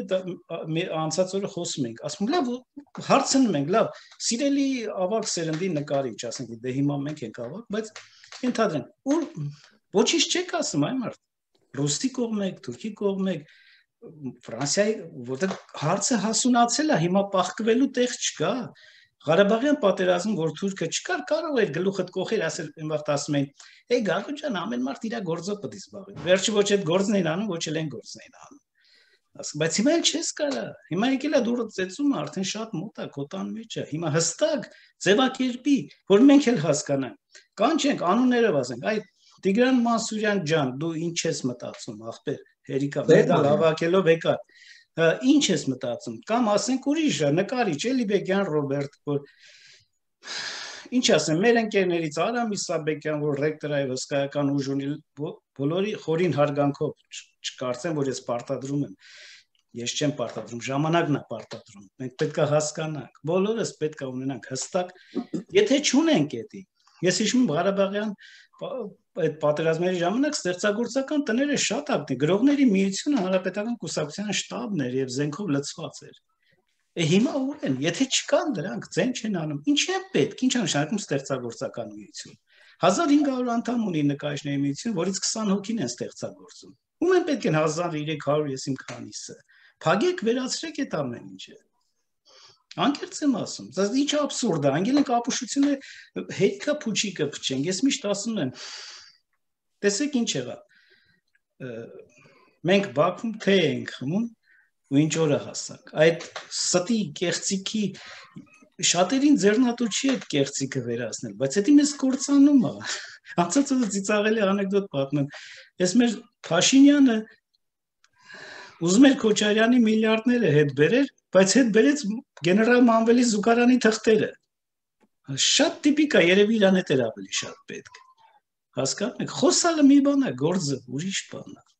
անցած օրը խոսում ենք ասում լավ հարցնում ենք լավ սիրելի ավակ սերնդի նկարիչ ասենք դե հիմա մենք ենք ավակ բայց ընդհանրեն ուր ոչինչ չեք ասում այ մարդ ռուսի կողմեք թուրքի կողմեք Ֆրանսիայի որտեղ հարցը հասունացել է հիմա պահկվելու տեղ չկա Ղարաբաղյան պատերազմում որ թուրքը չկար կարող էր գլուխդ կողեր ասել այնվաղ ասում էին «Էй Գագոն ջան ամեն մարդ իր գործով պետք է զբաղվի»։ Վերջի ոչ այդ գործն էին անում, ոչ էլ այն գործն էին անում։ Ասում բայց հիմա էլ չես կարա։ Հիմա եկել է դուրս ծեծումը արդեն շատ մոտ է կոտան մեջ է։ Հիմա հստակ ձևակերպի, որ մենք էլ հասկանանք։ Կանչենք անուններով ասենք, այ Տիգրան Մանսուրյան ջան, դու ինչ ես մտածում, ախպեր, հերիկա, մեդալ հավաքելով եկա։ Ինչ ես մտածում կամ ասենք ուրիշ նկարիչ էլի Բեկյան Ռոբերտ որ ինչ ասեմ մեր ընկերներից Արամ Իսաբեկյան որ ռեկտոր է հսկայական ուժ ունի բոլորի խորին հարգանքով չկարծեմ որ ես պարտադրում եմ ես չեմ պարտադրում ժամանակն է պարտադրում մենք պետք է հասկանանք բոլորս պետք է ունենանք հստակ եթե չունենք էդի ես հիշում եմ Ղարաբաղյան այդ պատերազմների ժամանակ ստեղծագործական տները շատ ակտիվ գրողների միությունը հանրապետական կուսակցության շտաբն էր եւ զենքով լցված էր։ Հիմա ուր են, եթե չկան դրանք, ձեն չեն անում։ Ինչ է պետք, ինչ է նշանակում ստեղծագործական միություն։ 1500 անդամ ունի նկարիչների միություն, որից 20 հոգին են ստեղծագործում։ Ում են պետք են 1300 ես իմ քանիսը։ Փագեք վերացրեք այդ ամեն ինչը։ Անկեղծ եմ ասում, դա ինչ աբսուրդ է, անգել ենք ապուշությունը հետքա փուչիկը փչենք, ես միշտ ասում եմ, տեսեք ինչ եղավ, մենք Բաքվում թե ենք խմում ու ինչ օրը հասանք, այդ ստի կեղծիքի շատերին ձեռնատու չի այդ կեղծիքը վերացնել, բայց հետի մեզ կործանում է, անցած օրը ծիծաղելի անեկդոտ պատմեմ, ես մեր Փաշինյանը ուզում էր Քոչարյանի միլիարդները հետ բերեր, բայց հետ բերեց գեներալ Մանվելի Զուգարանի թղթերը։ Շատ տիպիկ է, երևի իրան հետ էր ավելի շատ պետք։ Հասկանում եք, խոսալը մի բան է, գործը ուրիշ բան է։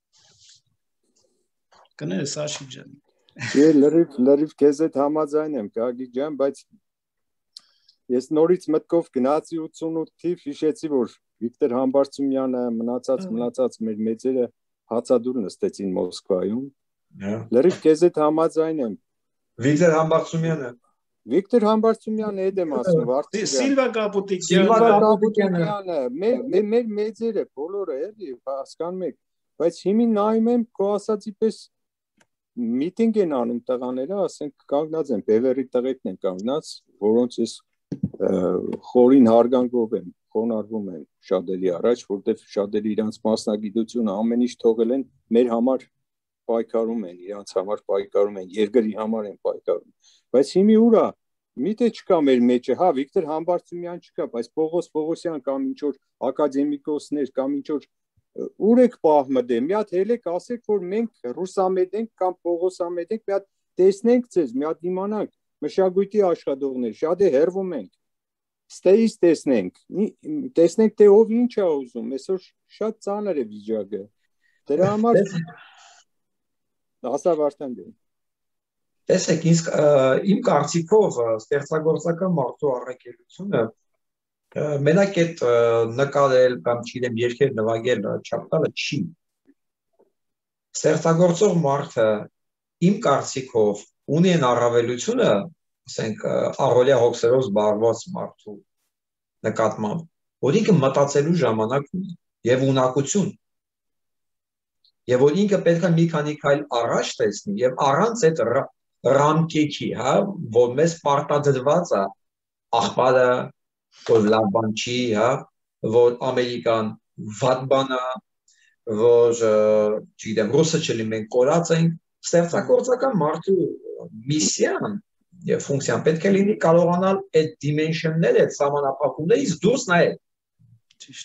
Կներես Աշիկ ջան։ Լրիվ քեզ հետ համաձայն եմ, Գագիկ ջան, բայց ես նորից մտքով գնացի 88 թիվ հիշեցի, որ Վիկտոր Համբարձումյանը մնացած մեր մեծերը հացադուլ նստեցին Մոսկվայում։ Լրիվ քեզ հետ համաձայն եմ։ Վիկտոր Համբարձումյանը Վիկտոր Համբարձումյանը հետ եմ ասում, Վարդի Սիլվա Կապուտիկյանը, մեր մեծերը բոլորը էլի հասկանում եք, բայց հիմի նայում եմ քո ասացի պես միտինգ են անում տղաները, ասենք կանգնած են, բևերի տղեկն են կանգնած, որոնց ես խորին հարգանքով եմ, խոնարհվում եմ շատերի առաջ, որտեղ շատերը իրանց մասնագիտությունը ամեն ինչ թողել են, մեր համար պայքարում են, իրանց համար պայքարում են, երկրի համար են պայքարում, բայց հիմի ուրա, միտե չկա մեր մեջը, հա Վիկտոր Համբարձումյան չկա, բայց Պողոս Պողոսյան կամ ինչ-որ ակադեմիկոսներ կամ ինչ-որ ուր եք պահմդե, մի հատ հելեք ասեք, որ մենք ռուսամետ ենք կամ Պողոսամետ ենք, մի հատ տեսնենք ձեզ, մի հատ իմանանք, մշակույթի աշխատողներ, շատ է հերվում ենք, Ստեից տեսնենք թե ով ինչ է ուզում, այսօր շատ ծանր է վիճակը։ Դրա համար ասա Վարդան ջան։ Տեսեք, իմ կարծիքով ստեղծագործական մարդու առաքելությունը մենակ այդ նկարել կամ չգիտեմ երգեր նվագել չափտալը չի։ Ստեղծագործող մարդը իմ կարծիքով ունի այն առավելությունը, ասենք առօրյա հոգսերով զբաղված մարդու նկատմամբ, որ ինքը մտածելու ժամանակ ունի եւ ունակություն, եւ որ ինքը պետք է մի քանի քայլ առաջ տեսնի եւ առանց այդ ռամկեքի, հա, որ մեզ պարտադրված է աղբարը, որ լավ բան չի, հա, որ Ամերիկան վատ բան է, որ չգիտեմ ռուսը չլինենք կորած ենք, ստեղծագործական մարդու միսիան եւ ֆունկցիան պետք է լինի կարողանալ այդ դիմենշնները, այդ սահմանափակումներից դուրս նայել։ Ճիշտ։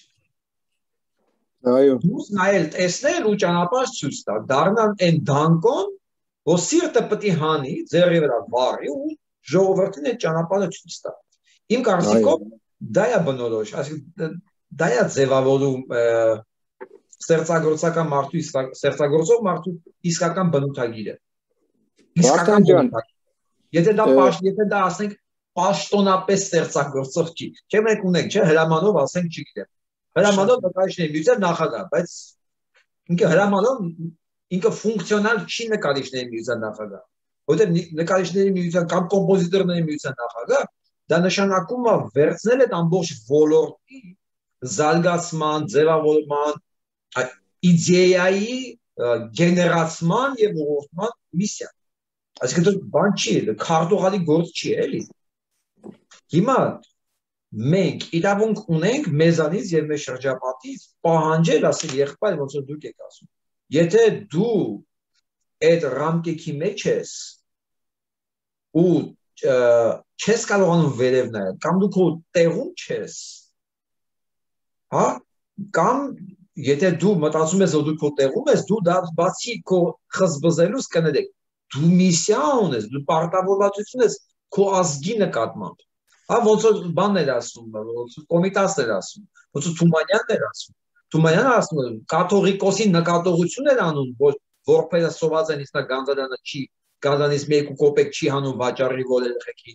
Այո։ Դուրս նայել, տեսնել ու ճանապարհ ցույց տալ, դառնալ այն դանկոն, որ սիրտը պետք է հանի, ձեռի վրա վառի ու ժողովրդին այդ ճանապարհը ցույց տա։ Իմ կարծիքով դա է բնորոշ, այսինքն դա է ձևավորում ստեղծագործական մարդու ստեղծագործող մարդու իսկական բնութագիրը։ Իսկական բնութագիր։ Եթե դա ասենք պաշտոնապես ստեղծագործող չի։ Չէ՞ մենք ունենք, չէ՞, հրամանով ասենք չգիտեմ։ Հրամանով նկարիչների միության նախագահ, բայց ինքը հրամանով ինքը ֆունկցիոնալ չի նկարիչների միության նախագահ։ Որտեղ նկարիչների միության կամ կոմպոզիտորների միության նախագահ դա նշանակում է վերցնել այդ ամբողջ ոլորտի զարգացման, ձևավորման, իդեայի գեներացման եւ ուղղորդման միսիա։ Այսինքն դա բան չի, քարտուղարի գործ չի, էլի։ Հիմա մենք իրավունք ունենք մեզանից եւ մեր շրջապատից պահանջել, ասել եղբայր, ոնց որ դուք եք ասում։ Եթե դու այդ ռամկեքի մեջ ես ու չես կարողանում վերև նայել, կամ դու քո տեղում չես, հա, կամ եթե դու մտածում ես, որ դու քո տեղում ես, դու դա բացի քո խզբզելուց կներեք, դու միսիա ունես, դու պարտավորվածություն ես քո ազգի նկատմամբ։ Հա, ոնց որ բանն էր ասում, ոնց որ կոմիտասն էր ասում, ոնց որ Թումանյանն էր ասում։ Թումանյանը ասում է, կաթողիկոսի նկատողություն էր անում, որ որպես սոված են իսկ գանձարանը չի, գանձանից 1 կոպեկ չի հանում վաճառի որ երեխեքի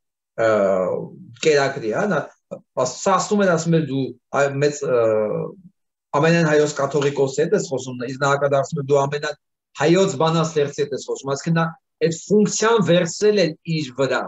կերակրի, հա, նա ասում էր դու մեծ ամենայն հայոց կաթողիկոսի հետ ես խոսում, իսկ նա հակադարձում է դու ամենայն հայոց բանաստեղծի հետ ես խոսում, այսինքն նա այդ ֆունկցիան վերցրել է իր վրա։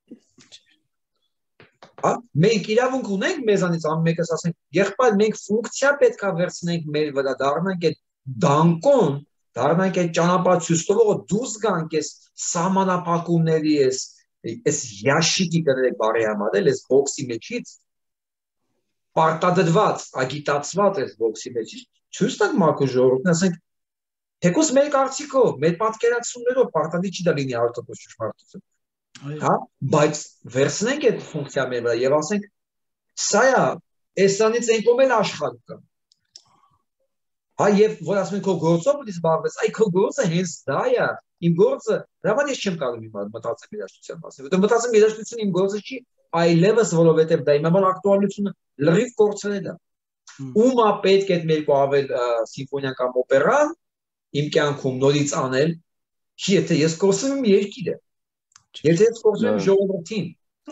Հա, մենք իրավունք ունենք մեզանից ամենքս ասենք, եղբայր մենք ֆունկցիա պետք է վերցնենք մեր վրա, դառնանք այդ դանկոն, դառնանք այդ ճանապարհ ցույց տողը, դուրս գանք այս սահմանափակումների, այս յաշիկի կներեք բարի համարել, այս բոքսի մեջից պարտադրված, ագիտացված այս բոքսի մեջից ցույց տանք մաքուր ժողովրդին, ասենք թեկուզ մեր կարծիքով, մեր պատկերացումներով պարտադիր չի դա լինի 100% ճշմարտություն։ Հա, բայց վերցնենք այդ ֆունկցիա մեր վրա եւ ասենք սա է, այսանից այն կողմել աշխարհ կա։ Հա, եւ որ ասում են քո գործով դից զբաղվես, այ քո գործը հենց դա է, իմ գործը, դա ոչ ես չեմ կարող հիմա մտածել երաժշտության մասին, որտեղ մտածեմ երաժշտությունը իմ գործը չի, այլևս որովհետեւ դա իմ համար ակտուալությունը լրիվ կորցրել է։ Ումա պետք է այդ մեր կողմել սիմֆոնիան կամ օպերան իմ կյանքում նորից անել, եթե ես կորցնում եմ երկիրը։ Եթե ես կորցնում եմ ժողովրդին։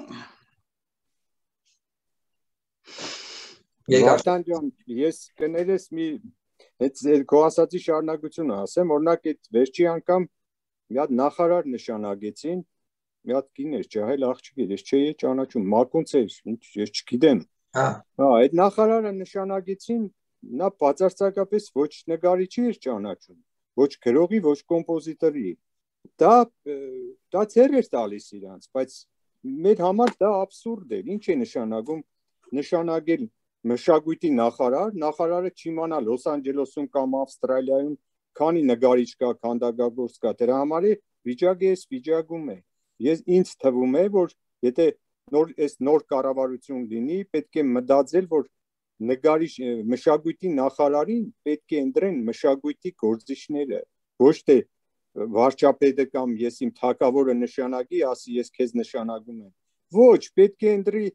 Վարդան ջան, ես կներես մի այդ քո ասացի շարունակությունը ասեմ, օրինակ այդ վերջի անգամ մի հատ նախարար նշանակեցին, մի հատ կին էր ջահել աղջիկ էր, ես չէի ճանաչում, մակունց էր, ինչ ես չգիտեմ։ Հա, այդ նախարարը նշանակեցին, նա բացարձակապես ոչ նկարիչի էր ճանաչում, ոչ գրողի, ոչ կոմպոզիտորի։ Դա ցեր էր տալիս իրանց, բայց մեր համար դա աբսուրդ էր։ Ինչ է նշանակում նշանակել մշակույթի նախարարը չիմանա Լոս Անջելեսում կամ Ավստրալիայում քանի նկարիչ կա, քանդակագործ կա, դրա համար վիճակը էս վիճակում է։ Ինձ թվում է, որ եթե նոր կառավարություն լինի, պետք է մտածել, որ նկարիչ մշակույթի նախարարին պետք է ընտրեն մշակույթի գործիչները, ոչ թե վարչապետը կամ ես իմ թագավորը նշանակի, ասի ես քեզ նշանակում եմ։ Ոչ, պետք է ընտրի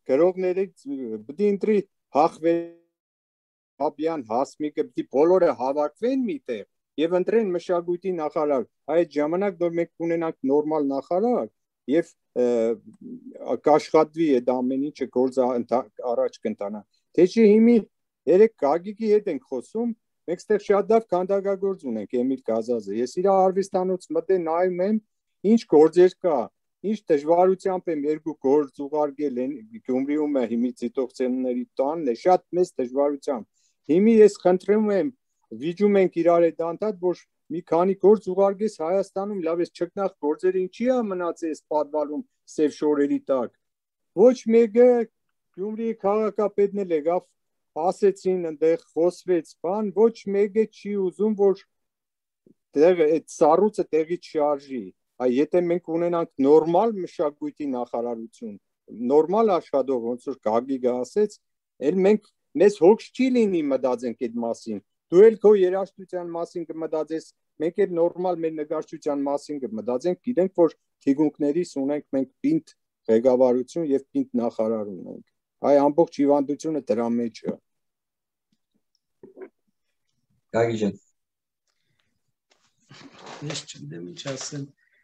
գրողներից պիտի ընտրի Հախվեաբյան, Հասմիկը, պիտի բոլորը հավաքվեն միտեղ եւ ընտրեն մշակույթի նախարար։ Այդ ժամանակ որ մենք ունենանք նորմալ նախարար եւ կաշխատվի այդ ամեն ինչը գործ առաջ կընթանա։ Թե չի հիմի երեք Գագիկի հետ ենք խոսում, մենք ստեղ շատ լավ քանդակագործ ունենք Էմիլ Գազազը։ Ես իր արվեստանոց մտե նայում եմ, ինչ գործեր կա, ինչ դժվարությամբ եմ երկու գործ ուղարկել Գյումրիում հիմի ցիտոքսենների տանն է, շատ մեծ դժվարությամբ։ Հիմի ես խնդրում եմ, վիճում ենք իրար հետ անդադ, որ մի քանի գործ ուղարկես Հայաստանում, լավ էս չկնախ գործերը ինչի է մնացել պատվալում սև շորերի տակ։ Ոչ մեկը Գյումրիի քաղաքապետն էլ եկավ, ասեցին այնտեղ խոսվեց, բան, ոչ մեկը չի ուզում, որ այդ սառույցը տեղի չարժի։ Եթե մենք ունենանք նորմալ մշակույթի նախարարություն, նորմալ աշխատող, ոնց որ Գագիկը ասեց, էլ մենք մեզ հոգ չի լինի մտածենք այդ մասին։ Դու էլ քո երաժշտության մասին կմտածես, մենք էլ նորմալ մեր նկարչության մասին կմտածենք, գիտենք, որ թիկունքներիս ունենք մենք պինդ ղեկավարություն եւ պինդ նախարար ունենք։ Այ ամբողջ հիվանդությունը դրա մեջ է։ Գագիկ ջան։ Ես չգիտեմ ինչ ասեմ։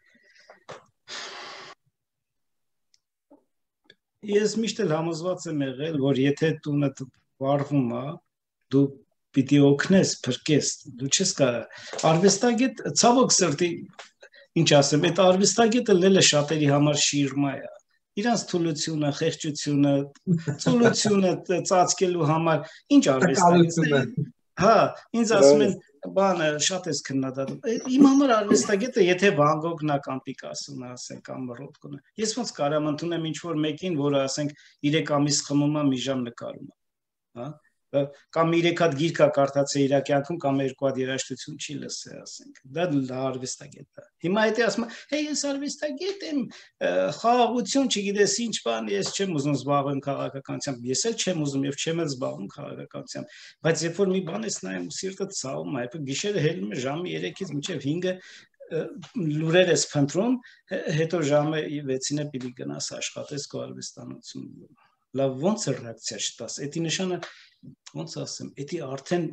Ես միշտ էլ համոզված եմ եղել, որ եթե տունդ վարվում է, դու պիտի օգնես, փրկես, դու չես կարող։ Արվեստագետ ցավոք սրտի, ինչ ասեմ, այդ արվեստագետը լելը շատերի համար շիրմա է։ Իրանց թուլությունը, խեղճությունը, ծուլությունը ծածկելու համար ինչ արվեստագետը։ Հա, ինձ ասում են, բանը շատ էս քննադատում։ Իմ համար արվեստագետը, եթե Վան Գոգն է կամ Պիկասոն է, ասենք, կամ Ռոթկոն է, ես ոնց կարամ ընդունեմ ինչ-որ մեկին, որը ասենք 3 ամիս խմում է, մի ժամ նկարում է, հա, կամ 3 հատ գիրք է կարդացել իր կյանքում, կամ 2 հատ երաժշտություն չի լսել, ասենք, դա արվեստագետ է։ Հիմա եթե ասում է, հե ես արվեստագետ եմ, խաղաղություն, չգիտես ինչ բան, ես չեմ ուզում զբաղվեմ քաղաքականությամբ, ես էլ չեմ ուզում եւ չեմ էլ զբաղվում քաղաքականությամբ, բայց երբ որ մի բան ես նայում, սիրտը ցավում է, գիշերը հելնում է ժամը 3-ից մինչև 5-ը լուրեր ես փնտրում, հետո ժամը 6-ին է պիտի գնաս աշխատես քո արվեստանոցում։ Լավ, ոնց է ռեակցիա չտաս։ Էդի նշանը ոնց ասեմ, էդի արդեն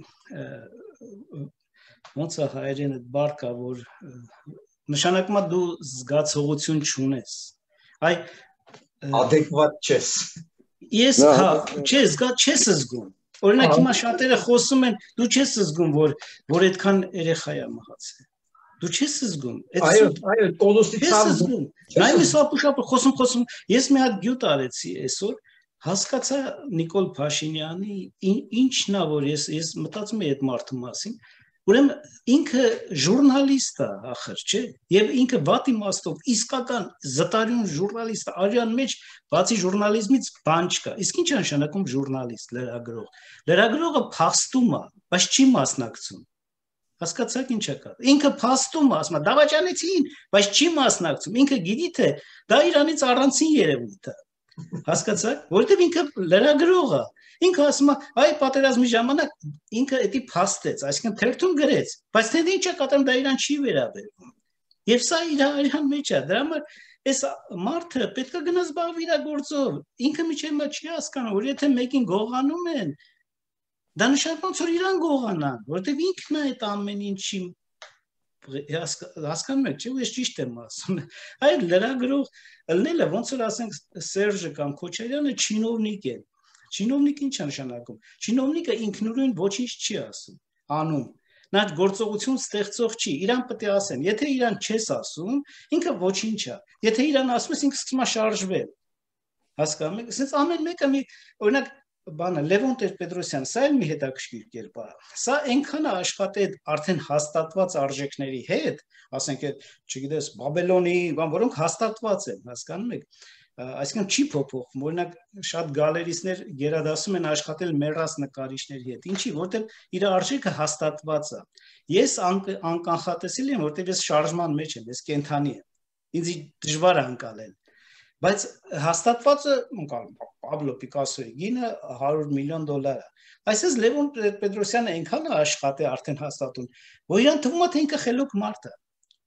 ոնց է հայերեն այդ բառ կա, որ նշանակում է դու զգացողություն չունես։ Այ adekvat չես։ Ես հա, չես զգում։ Օրինակ հիմա շատերը խոսում են, դու չես զգում, որ այդքան երեխա է մահացել։ Դու չես զգում։ Այո, տոլոստի ցավ։ Նայես ապուշապը խոսում, ես մի հատ գյուտ արեցի այսօր, հասկացա Նիկոլ Փաշինյանի ինչն է, որ ես մտածում եմ այդ մարդու մասին, ուրեմն ինքը ժուրնալիստ է, ախր, չէ՞, եւ ինքը վատ իմաստով իսկական զտարյուն ժուրնալիստ է, արյան մեջ բացի ժուրնալիզմից բան չկա։ Իսկ ինչ է նշանակում ժուրնալիստ, լրագրող։ Լրագրողը փաստում է, բայց չի մասնակցում։ Հասկացաք ինչ է կա։ Ինքը փաստում է, ասում է, դավաճանեցին, բայց չի մասնակցում։ Ինքը գիտի թե դա իրանից առանցին երևույթ է։ Հասկացաք, որովհետև ինքը լրագրող է։ Ինքը ասում է, այ պատերազմի ժամանակ ինքը էդի փաստեց, այսինքն թերթում գրեց, բայց թե ինչ է կատարում, դա իրան չի վերաբերվում։ Եվ սա իրան մեջ է, դրա համար այս մարդը պետք է գնա զբաղվի իր գործով։ Ինքը միջև չի հասկանում, որ եթե մեկին գողանում են, դա նշանակում է, որ իրան գողանան, որովհետև ինքն է այդ ամեն ինչի հասկանում եք, չէ՞, ես ճիշտ եմ ասում։ Այ լրագրող ելնելը ոնց որ ասենք Սերժը կամ Քոչարյանը չինովնիկ են։ Չինովնիկ ինչ է նշանակում։ Չինովնիկը ինքնուրույն ոչինչ չի ասում, անում։ Նա գործողություն ստեղծող չի, իրան պետք է ասեն։ Եթե իրան չես ասում, ինքը ոչինչ է։ Եթե իրան ասում ես, ինքը սկսում է շարժվել։ Հասկանում եք, ասես ամեն մեկը մի օրինակ բանը Լևոն Տեր-Պետրոսյան, սա էլ մի հետաքրքիր կերպ է։ Սա այնքան է աշխատել արդեն հաստատված արժեքների հետ, ասենք այդ, չգիտես, Բաբելոնի, որոնք հաստատված են, հասկանում եք։ Այսինքն չի փոփոխվում, օրինակ շատ գալերիստներ գերադասում են աշխատել մեռած նկարիչների հետ։ Ինչի, որտեղ իր արժեքը հաստատված է։ Ես անկանխատեսելի եմ, որտեղ ես շարժման մեջ եմ, ես կենթանի եմ։ Ինձ դժվար է անցնել։ Բայց հաստատվածը Պաբլո Պիկասոյի գինը $100 միլիոն է։ Այսպես Լևոն Պետրոսյանը այնքան է աշխատել արդեն հաստատուն, որ իրան թվում է թե ինքը խելոք մարդ է։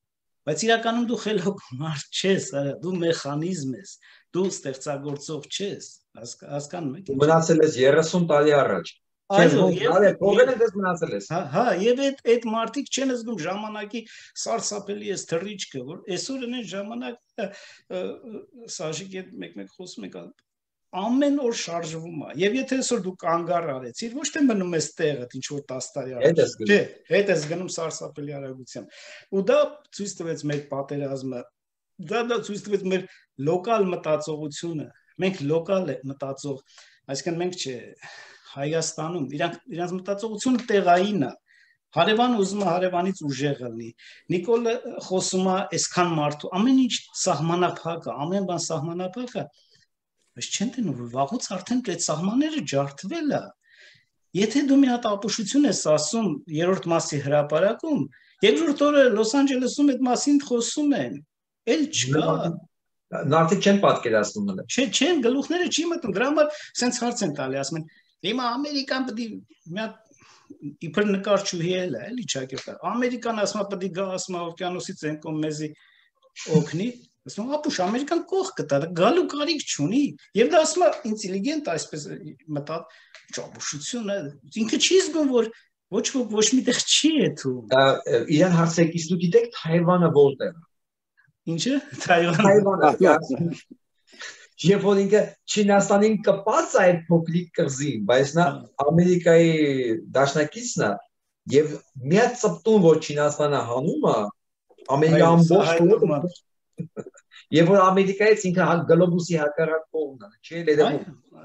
բայց իրականում դու խելոք մարդ չես, դու մեխանիզմ ես, դու ստեղծագործող չես, հասկանում եք։ Մնացել ես 30 տարի առաջ։ Այո, փողեն ես մնացել ես։ Հա, եւ այդ մարդիկ չեն զգում ժամանակի սարսափելի է թռիչքը, որ այսօր են ժամանակը սաժիկ հետ մեկ-մեկ խոսում եք, ամեն օր շարժվում է։ Եվ եթե այսօր դու կանգառ արեցիր, ոչ թե մնում ես տեղդ, ինչ որ 10 տարի առաջ, չէ, հետ ես գնում սարսափելի արագությամբ։ Ու դա ցույց տվեց մեր պատերազմը, դա ցույց տվեց մեր լոկալ մտածողությունը։ Մենք լոկալ մտածող, այսինքն մենք չէ, Հայաստանում իրանց մտածողությունը տեղային է։ Հարևան ուզում է հարևանից ուժեղ լինի։ Նիկոլը խոսում է այսքան մարդու, ամեն ինչ սահմանափակ է, ամեն բան սահմանափակ է։ Բայց չեն տենում, որ վաղուց արդեն այդ սահմանները ջարդվել է։ Եթե դու մի հատ ապուշություն ես ասում 3-րդ մասի հրապարակում, երկրորդ օրը Լոս Անջելեսում այդ մասին խոսում են, էլ չկա։ Նարդիկ չեն պատկերացնում հələ։ Չեն, գլուխները չի մտնում, դրա համար սենց հարց են տալի, ասում են, հիմա Ամերիկան պետք է մի հատ իբր նկարչուհի էլ է, էլի ճակերտը։ Ամերիկան ասում է պետք է գա, ասում է օվկիանոսից են կողմ մեզի օգնի, ասում ապուշ Ամերիկան կող կտա, գալու կարիք չունի։ Եվ դա ասում է ինտելիգենտ այսպես մտա ճամփուշությունը, ինքը չի զգում, որ ոչ ոք ոչ միտեղ չի եթում։ Իրան հարցերից դու գիտեք Թայվանը որտեղ է։ Ինչը Թայվանը։ Երբ որ ինքը Չինաստանին կպած է այդ փոքրիկ կղզին, բայց նա Ամերիկայի դաշնակիցն է եւ մի հատ ծպտուն որ Չինաստանը հանում է, Ամերիկան ամբողջ եւ որ Ամերիկայից ինքը գլոբուսի հակառակ կողմն է, չէ՞ լեդում։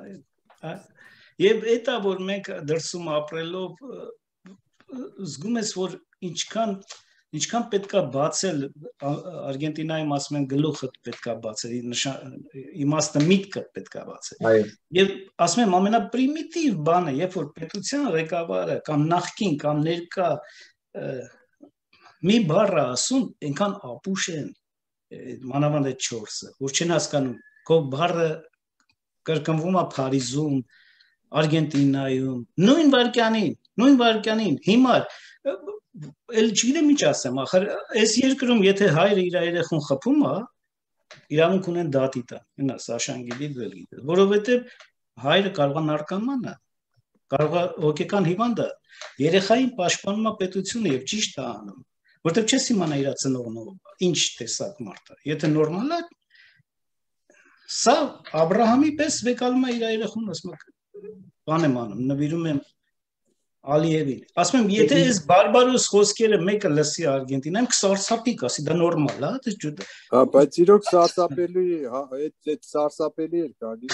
Եվ էտա որ մենք դրսում ապրելով զգում ես որ ինչքան պետքա բացել Արգենտինայում ասում են գլուխը պետքա բացել, իմաստը միտքը պետքա բացել։ Եվ ասում եմ ամենապրիմիտիվ բանը, երբ որ պետության ղեկավարը կամ նախկին կամ ներկա մի բառ ասում, այնքան ապուշ են մանավանդ այդ 4-ը, որ չեն հասկանում, քո բառը կրկնվում է Փարիզում, Արգենտինայում, նույն վարքյանին, հիմար էլ չգիտեմ ինչ ասեմ, ախր այս երկրում եթե հայրը իր երեխուն խփում է, իրավունք ունեն դատի տան, այնա Սաշան գիտի, դու էլ գիտես, որովհետև հայրը կարող է նարկոման է, կարող է հոգեկան հիվանդ է, երեխային պաշտպանում է պետությունը եւ ճիշտ է անում, որովհետև չես իմանա իր ծնողն ինչ տեսակ մարդ է, եթե նորմալ է, սա Աբրահամի պես վեկալում է իր երեխուն, ասում է բան եմ անում, նվիրում եմ Ալիևին, ասում եմ, եթե այս բարբարոս խոսքերը մեկը լսի Արգենտինայում, կսարսափի, ասի դա նորմալ է, հա, բայց իրոք սարսափելի, այդ սարսափելի էր գալիս։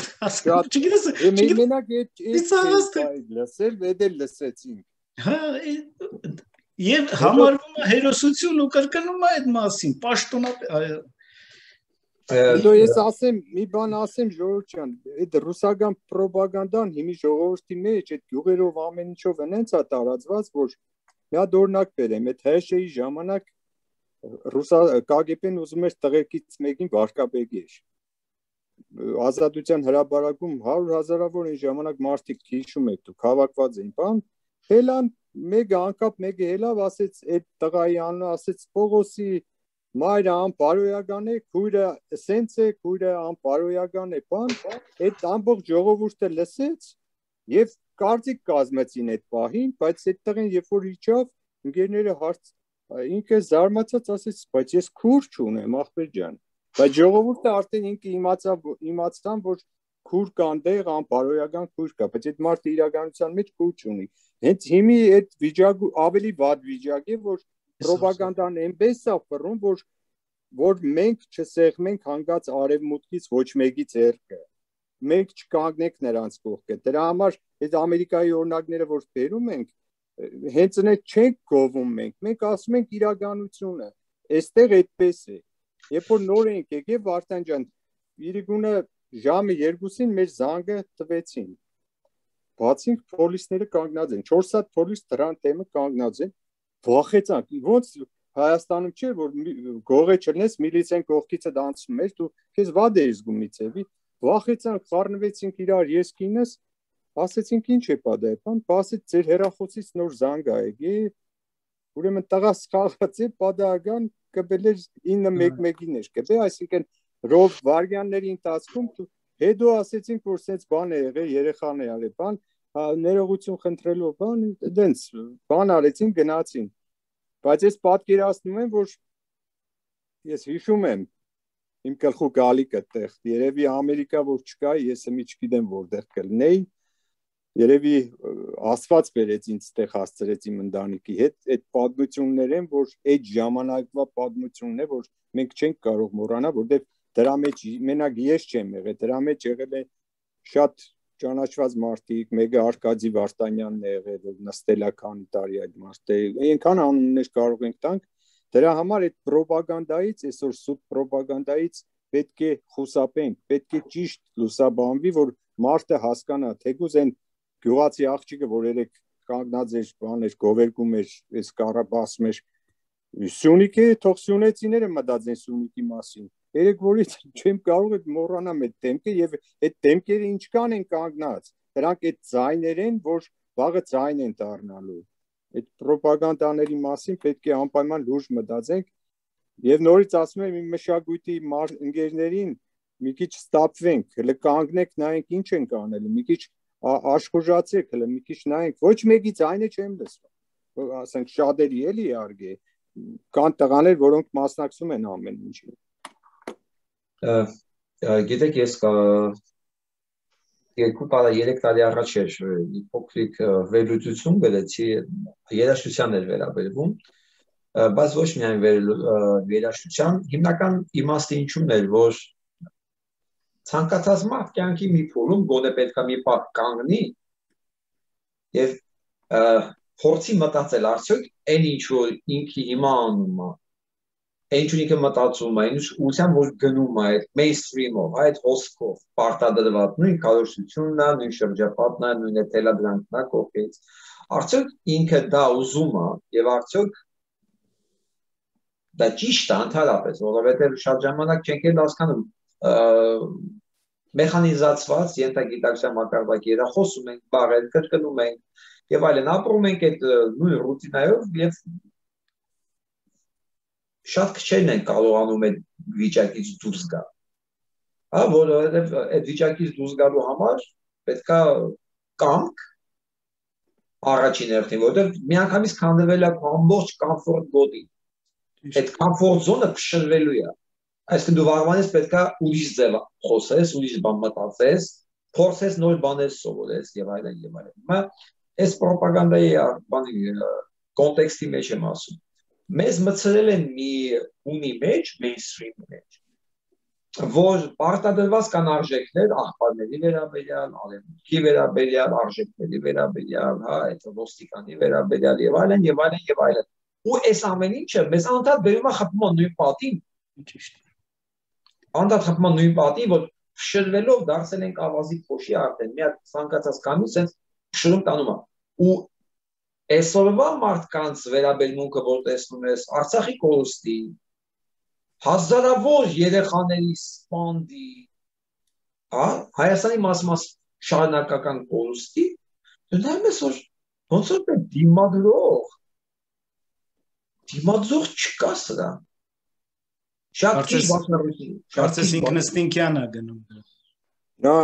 Մենակ այդ լսել, դա լսեցինք։ Հա, եւ համարվում է հերոսություն ու կրկնում է այդ մասին, պաշտոնապես Դու ես ասեմ, մի բան ասեմ Ժողովուրդ ջան, այդ ռուսական պրոպագանդան հիմի ժողովրդի մեջ այդ գյուղերով ամեն ինչով այնց է տարածված, որ մի հատ օրինակ բերեմ, այդ ՀՇ-ի ժամանակ KGB-ն ուզում էր տղեկից մեկին վարկաբեկեր։ Ազատության հրապարակում 100,000-ավոր այն ժամանակ մարդիկ հիշում եք դուք հավաքված էին, բան, հելան մեկը անկապ մեկը հելավ ասեց այդ տղայի անունը ասեց Պողոսի Մայրը անպարոյական է, քույրը սենց է, քույրը անպարոյական է, բան, այդ ամբողջ ժողովուրդը լսեց եւ կարծիք կազմեցին այդ պահին, բայց այդ տղեն երբ որ իջավ, ընկերները հարց ինքը զարմացած ասեց, բայց ես քուր չունեմ, ախպեր ջան։ Բայց ժողովուրդը արդեն ինքը իմացան, որ քուր կան դեղ անպարոյական քուր կա, բայց այդ մարդը իրականության մեջ քուր չունի։ Հենց հիմի այդ վիճակը ավելի վատ վիճակ է, որ պրոպագանդան այնպես է ֆռում, որ մենք չսեղմենք հանգած արևմուտքից ոչ մեկի ձեռքը։ Մենք չկանգնենք նրանց կողքը։ Դրա համար այդ Ամերիկայի օրինակները, որ բերում ենք, հենց այդ չենք գովում մենք ասում ենք իրականությունը։ Այստեղ այդպես է։ Երբ որ նոր ենք եկել Վարդան ջան, իրիկունը ժամը 2-ին մեր զանգը տվեցին։ Բացինք պոլիսները կանգնած են, 4 հատ պոլիս դրան դեմը կանգնած են։ Վախեցանք, ոնց Հայաստանում չէ, որ գողե չլնես, միլիցիան կողքիցը դանցում էր, դու քեզ վատ էիր զգում միցեվի, վախեցանք, խառնվեցինք իրար ես կինս, ասեցինք ինչ է պատահել, ասեց ձեր հեռախոսից նոր զանգ ա եկել, ուրեմն տղա սխալած է, պատահական կբել էր 9-1-1-ին էր կբել, այսինքն ռով վարյանների ընթացքում հետո ասեցինք, որ սենց բան է եղել, երեխան է արել, բան, ներողություն խնդրելով, բան, դենց, բան արեցին, գնացին, բայց ես պատկերացնում եմ, որ ես հիշում եմ, իմ գլխու գալիքը տեղ, երևի Ամերիկա, որ չկա, ես մի չգիտեմ որտեղ կլնեի, երևի Աստված բերեց ինձ տեղ հասցրեց իմ ընտանիքի հետ, այդ պատմություններ են, որ այդ ժամանակվա պատմությունն է, որ մենք չենք կարող մոռանալ, որտեղ դրա մեջ մենակ ես չեմ եղել, դրա մեջ եղել է շատ ճանաչված մարդիկ, մեկը Արկադի Վարդանյանն է եղել, որ նստել է քանի տարի այդ մարդը, այնքան անուններ կարող ենք տանք, դրա համար այդ պրոպագանդայից, այսօր սուտ պրոպագանդայից պետք է խուսափենք, պետք է ճիշտ լուսաբանվի, որ մարդը հասկանա, թեկուզ այն գյուղացի աղջիկը, որ երեք կանգնած էր, բաներ գովերգում էր, այս Ղարաբաղում էր, Սյունիքի թող սյունեցիները մտածեն Սյունիքի մասին։ Երեք որից չեմ կարող այդ մոռանամ այդ դեմքը եւ այդ դեմքերը ինչքան են կանգնած։ Դրանք այդ ձայներ են, որ վաղը ձայն են դառնալու։ Այդ ռոպագանդաների մասին պետք է անպայման լուրջ մտածենք եւ նորից ասում եմ իմ մշակույթի ընկերներին մի քիչ ստապվենք, հələ կանգնեք, նայենք ինչ ենք անելու, մի քիչ աշխուժացեք, հələ մի քիչ նայենք, ոչ մեկի ձայնը չեմ լսում։ Ասենք շատերի էլի իհարկե կան տղաներ, որոնք մասնակցում են ամեն ինչին։ Գիտեք, ես 2-3 տարի առաջ էր փոքրիկ վերլուծություն գտեցի, երաժշտության էր վերաբերվում, բայց ոչ միայն երաժշտության, հիմնական իմաստը ինչու՞մն էր, որ ցանկացած մարդ կյանքի մի փուլում գոնե պետք է մի պահ կանգնի եւ փորձի մտածել, արդյոք այն ինչ որ ինքը հիմա անում է, այն ինչ ինքը մտածում է, ինչ ուսամ որ գնում է այդ mainstream-ով, այդ հոսքով, պարտադրված նույն քարոշությունն է, նույն շրջապատն է, նույն թելադրանքն է կողքից, արդյոք ինքը դա ուզում է եւ արդյոք դա ճիշտ է ընդհանրապես, որովհետեւ շատ ժամանակ չենք էլ հասկանում մեխանիզացված ենթագիտակցության մակարդակի հետ խոսում ենք, բառեր կրկնում ենք եւ այլն, ապրում ենք այդ նույն ռուտինայով եւ շատ քչերն են կարողանում այդ վիճակից դուրս գալ։ Հա, որովհետեւ այդ վիճակից դուրս գալու համար պետքա կամք առաջին հերթին, որովհետեւ միանգամից քանդվել է ամբողջ կոմֆորտ գոտի։ Այդ կոմֆորտ զոնը փշրվելու է։ Այսինքն դու վաղվանից պետքա ուրիշ ձև խոսես, ուրիշ բան մտածես, փորձես նոր բաներ սովորես եւ այլն եւ այլն։ Հիմա այս ռոպագանդայի բանի կոնտեքստի մեջ եմ ասում։ Մեզ մցրել են մի ունի մեջ, mainstream-ի մեջ, որ պարտադրված կան արժեքներ, աղբարների վերաբերյալ, արևմուտքի վերաբերյալ, արժեքների վերաբերյալ, հա, այդ ոստիկանի վերաբերյալ եւ այլն եւ այլն եւ այլն։ Ու այս ամեն ինչը մեզ անդադ բերում է խփում նույն պատին, ճիշտ։ Անդադ խփում նույն պատին, որ փշրվելով դարձել ենք ավազի փոշի արդեն, մի հատ ցանկացած կամի sense փշրում տանում է։ Ու այսօրվա մարդկանց վերաբերմունքը, որ տեսնում ես, Արցախի կորուստի, հազարավոր երեխաների սպանդի, հա, Հայաստանի մաս շարունակական կորուստի, դու նայում ես, որ ոնց որ դիմադրող չկա սրա։ Շատ քիչ բացառություն։ Կարծես ինքնըստինքյան է գնում։ Հա։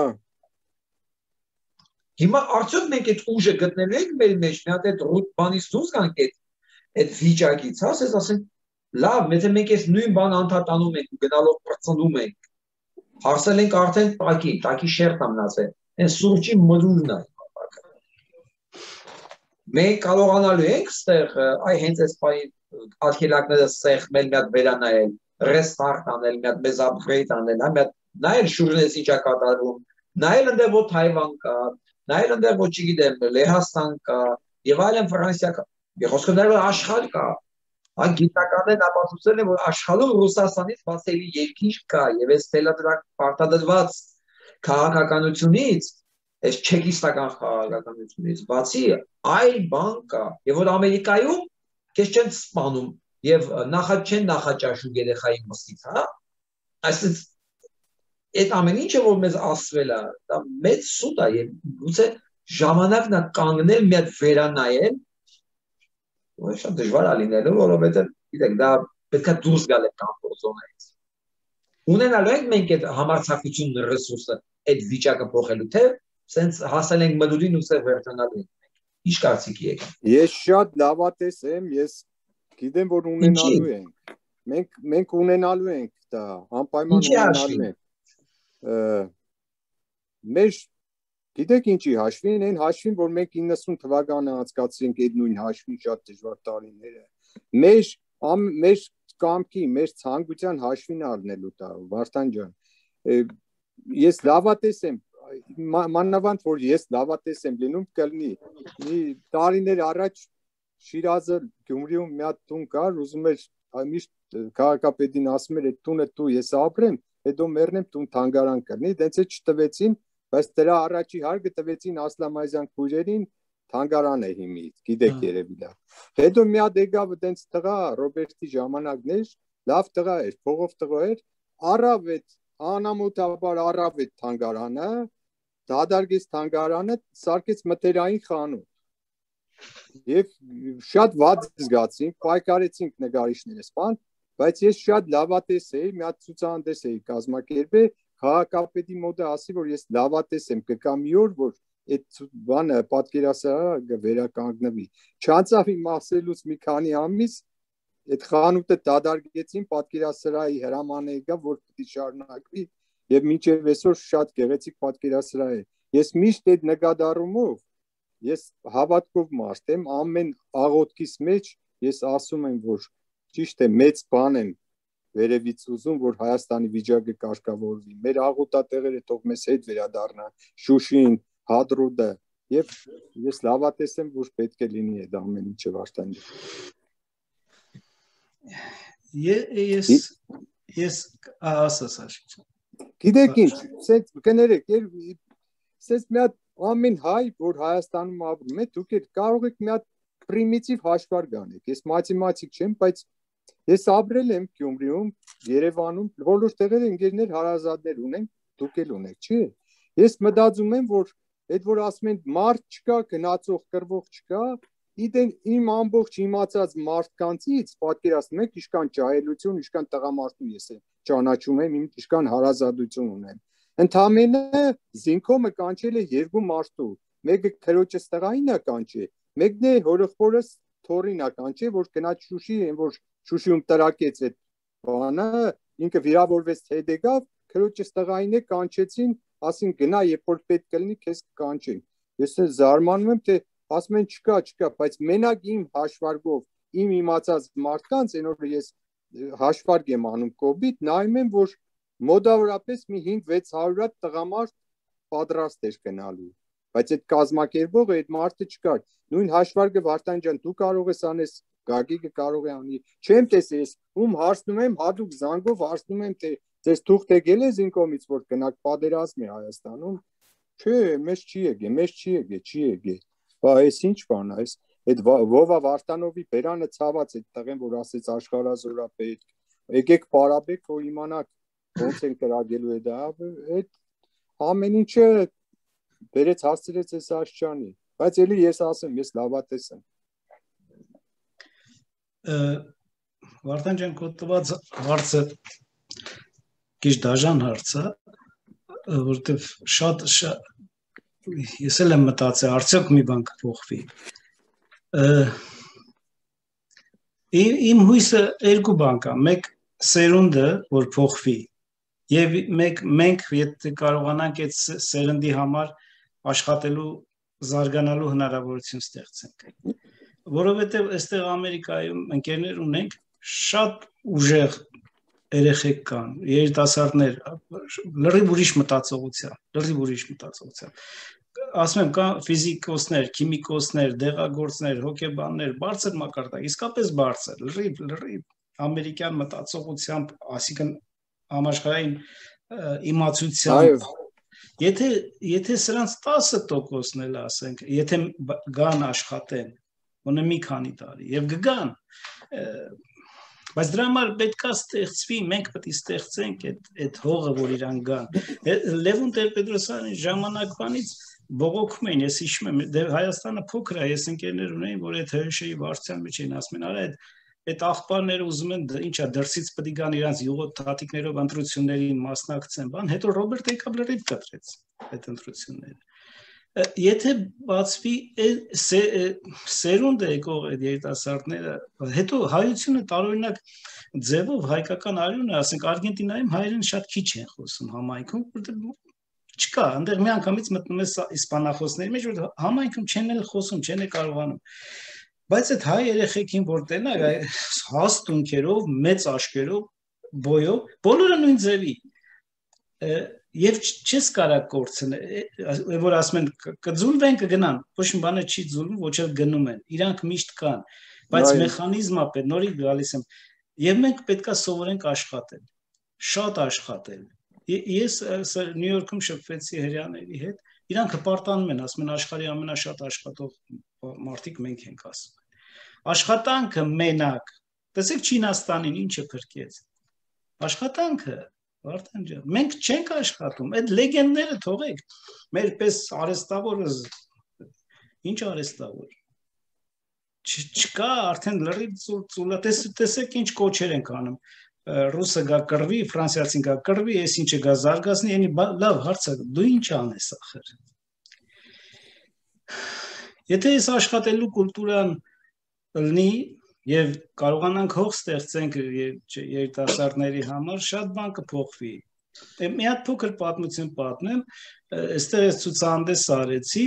Հիմա արդյոք մենք այդ ուժը գտնելու ենք մեր մեջ, մի հատ այդ ռուտ բանից դուրս գանք այդ վիճակից, հա, ասես ասենք, լավ, եթե մենք այս նույն բանը անդադանում ենք ու գնալով պրծնում ենք, հարսել ենք արդեն տակի շերտը մնացել, այն սուրճի մրուլն է։ Մենք կարողանալու ենք ստեղ, այ հենց այս պայի արգելակները սեղմել, մի հատ վերանայել, restart անել, մի հատ մեզ upgrade անել, մի հատ նայել շուրջնես ինչա կատարվում, նայել ընդեղ որ Թայվան կա, նայել ընդեղ որ չգիտեմ Լեհաստան կա, եւ այլն Ֆրանսիա կա, եւ խոսքը նայել որ աշխարհ կա, այն գիտնականներն ապացուցել են որ աշխարհում Ռուսաստանից բացելի երկիր կա եւ այս թելադրակ պարտադրված քաղաքականությունից, այս չեկիստական քաղաքականությունից բացի այլ բան կա, եւ որ Ամերիկայում քեզ չեն սպանում եւ չեն նախաճաշում երեխայի մսից, հա, այսինքն այդ ամեն ինչը որ մեզ ասվել է, դա մեծ սուտ է եւ գուցե ժամանակն է կանգնել մի հատ վերանայել Շատ դժվար է լինելու, որովհետև գիտեք, դա պետք է դուրս գալ այդ կոմֆորտ զոնայից։ Ունենալու ենք մենք այդ համարձակությունն ռեսուրսը այդ վիճակը փոխելու, թե սենց հասել ենք մդուրին ու սև վերջանալու ենք։ Ինչ կարծիքի եք։ Ես շատ լավատես եմ, ես գիտեմ, որ ունենալու ենք։ Մենք ունենալու ենք դա, անպայման ունենալու ենք։ Մեր գիտեք ինչի հաշվին, այն հաշվին, որ մենք 90 թվականը անցկացրինք այդ նույն հաշվին շատ դժվար տարիները։ Մեր կամքի, մեր ցանկության հաշվին առնելու դա, Վարդան ջան։ Ես լավատես եմ, մանավանդ որ ես լավատես եմ լինում կլինի։ Մի տարիներ առաջ Շիրազը Գյումրիում մի հատ տուն կար, ուզում էր միշտ քաղաքապետին ասում էր, այդ տունը դու ես ապրեմ, հետո մեռնեմ տուն թանգարան կլինի, դենց է չտվեցին, բայց դրա առաջի հարգը տվեցին Ասլամազյան քույրերին թանգարան է հիմի, գիտեք երևի դա։ Հետո մի հատ եկավ դենց տղա Ռոբերտի ժամանակներ, լավ տղա էր, փողով տղա էր, առավ այդ անամոթաբար առավ այդ թանգարանը, դադարգեց թանգարանը, սարքեց մթերային խանութ։ Եվ շատ վատ զգացինք, պայքարեցինք նկարիչներս, բայց ես շատ լավատես էի, մի հատ ցուցահանդես էի կազմակերպել, քաղաքապետի մոտ ասի, որ ես լավատես եմ, կգա մի օր, որ այդ բանը պատկերասրահը կվերականգնվի։ Չանցավ իմ ասելուց մի քանի ամիս, այդ խանութը դադարգեցին, պատկերասրահի հրամանը եկավ, որ պիտի շարունակվի, եւ մինչեւ այսօր շատ գեղեցիկ պատկերասրահ է։ Ես միշտ այդ նկատառումով ես հավատքով մարդ եմ, ամեն աղոթքիս մեջ ես ասում եմ, որ ճիշտ է, մեծ բան եմ վերևից ուզում, որ Հայաստանի վիճակը կարգավորվի։ Մեր աղոթատեղերը թող մեզ հետ վերադառնան, Շուշին, Հադրուտը, եւ ես լավատես եմ, որ պետք է լինի այդ ամեն ինչը Վարդան ջան։ Ես ասացի։ Գիտեք ինչ, սենց կներեք, սենց մի հատ ամեն հայ, որ Հայաստանում ապրում է, դուք կարող եք մի հատ պրիմիտիվ հաշվարկ անեք։ Ես մաթեմատիկ չեմ, բայց ես ապրել եմ Գյումրիում, Երևանում, բոլոր տեղերը ընկերներ, հարազատներ ունենք, դուք էլ ունեք, չի։ Ես մտածում եմ, որ այդ որ ասում են մարդ չկա, գնացող կռվող չկա, իմ ամբողջ իմացած մարդկանցից պատկերացնում եք ինչքան ջահելություն, ինչքան տղամարդու ես ճանաչում եմ, ինչքան հարազատություն ունեմ։ Ընդամենը զինքոմը կանչել է երկու մարդու, մեկը քրոջս տղային է կանչել, մեկն է հորեղբորս թորին է կանչել, որ գնաց Շուշի, որ Շուշիում տրակեց այդ բանը, ինքը վիրավորվեց հետ եկավ, քրոջս տղային է կանչեցին, ասին գնա, երբ որ պետք կլինի, քեզ կանչեն։ Ես զարմանում եմ, թե ասում են չկա, բայց մենակ իմ հաշվարկով, իմ իմացած մարդկանց, այն որ ես հաշվարկ եմ անում կոպիտ, նայում եմ, որ մոտավորապես մի 5-600 հատ տղամարդ պատրաստ էր գնալու, բայց այդ կազմակերպողը այդ մարդը չկար։ Նույն հաշվարկը Վարդան ջան, դու կարող ես անես, Գագիկը կարող է անի։ Չեմ տեսել, ես ում հարցնում եմ, հատուկ զանգով հարցնում եմ, թե ձեզ թուղթ եկել է զինկոմից, որ գնաք պատերազմի Հայաստանում։ Չէ, մեզ չի եկել։ Բա այս ինչ բան է, այդ Վովա Վարդանովի բերանը ցաված այդ տղեն, որ ասեց աշխարհազորա պետք։ Եկեք պարաբեք, որ իմանաք ոնց են կրագելու է դա, այդ ամեն ինչը բերեց հասցրեց այս Աշճանի, բայց էլի ես ասեմ, ես լավատես եմ։ Վարդան ջան, քո տված հարցը քիչ դաժան հարց է, որտեվ շատ ես էլ եմ մտածել, արդյոք մի բան կփոխվի։ Իմ հույսը երկու բան կա, մեկ սերունդը, որ փոխվի, եւ մենք եթե կարողանանք այդ սերնդի համար աշխատելու, զարգանալու հնարավորություն ստեղծենք։ Որովհետեւ այստեղ Ամերիկայում ընկերներ ունենք շատ ուժեղ երեխեք կան, երիտասարդներ, լրիվ ուրիշ մտածողությամբ, ասում եմ, կան ֆիզիկոսներ, քիմիկոսներ, դեղագործներ, հոգեբաններ, բարձր մակարդակ, իսկապես բարձր, լրիվ ամերիկյան մտածողությամբ, այսինքն համաշխարհային իմացությամբ, եթե սրանց 10%-ն էլ ասենք, եթե գան աշխատեն, ունեն մի քանի տարի եւ կգան, բայց դրա համար պետք է ստեղծվի, մենք պետք է ստեղծենք այդ հողը, որ իրան գան։ Լևոն Տեր-Պետրոսյանի ժամանակվանից բողոքում էին, ես հիշում եմ, դե Հայաստանը փոքր է, ես ընկերներ ունեին, որ այդ ՀՀՇ-ի վարչության մեջ էին ասում են, արա այդ աղբարները ուզում են ինչա դրսից պետք է գան իրանց յուղոտ թաթիկներով ընտրություններին մասնակցեն, բան, հետո Ռոբերտ եկավ լրիվ կտրեց այդ ընտրությունները։ Եթե բացվի սերունդ եկող այդ երիտասարդները, հետո հայությունը տարօրինակ ձևով հայկական արյունը, ասենք Արգենտինայում հայերեն շատ քիչ են խոսում համայնքում, որտեղ չկա, այնտեղ մի անգամից մտնում ես իսպանախոսների մեջ, որ համայնքում չեն էլ խոսում, չեն էլ կարողանում։ Բայց այդ հայ երեխեքին որ տենակ հաստ ունքերով, մեծ աշկերով, բոյով, բոլորը նույն ձևի։ Եվ չես կարող կորցնել, որ ասում են կձուլվեն կգնան, ոչ մի բան չի ձուլվում, ոչ էլ գնում են, իրանք միշտ կան, բայց մեխանիզմը պետք նորից գալիս եմ, եւ մենք պետքա սովորենք աշխատել, շատ աշխատել։ Ես Նյու Յորքում շփվեցի հրեաների հետ, իրանք հպարտանում են, ասում են աշխարհի ամենաշատ աշխատող մարդիկ մենք ենք ասում։ Աշխատանքը մենակ, տեսեք Չինաստանին ինչը փրկեց։ Աշխատանքը Վարդան ջան, մենք չենք աշխատում, այդ լեգենդները թողեք, մեր պես արեստավորը, ինչ արեստավոր, չկա արդեն լրիվ ծուլա, տեսեք ինչ կոչեր ենք անում, ռուսը գա կռվի, ֆրանսիացին գա կռվի, ես ինչը գա զարգացնի, ենի լավ հարցը, դու ինչ անես ախր։ Եթե ես աշխատելու կուլտուրան լնի, եւ կարողանանք հող ստեղծենք երիտասարդների համար, շատ բան կփոխվի։ Մի հատ փոքր պատմություն պատմեմ, այստեղ ես ցուցահանդես արեցի։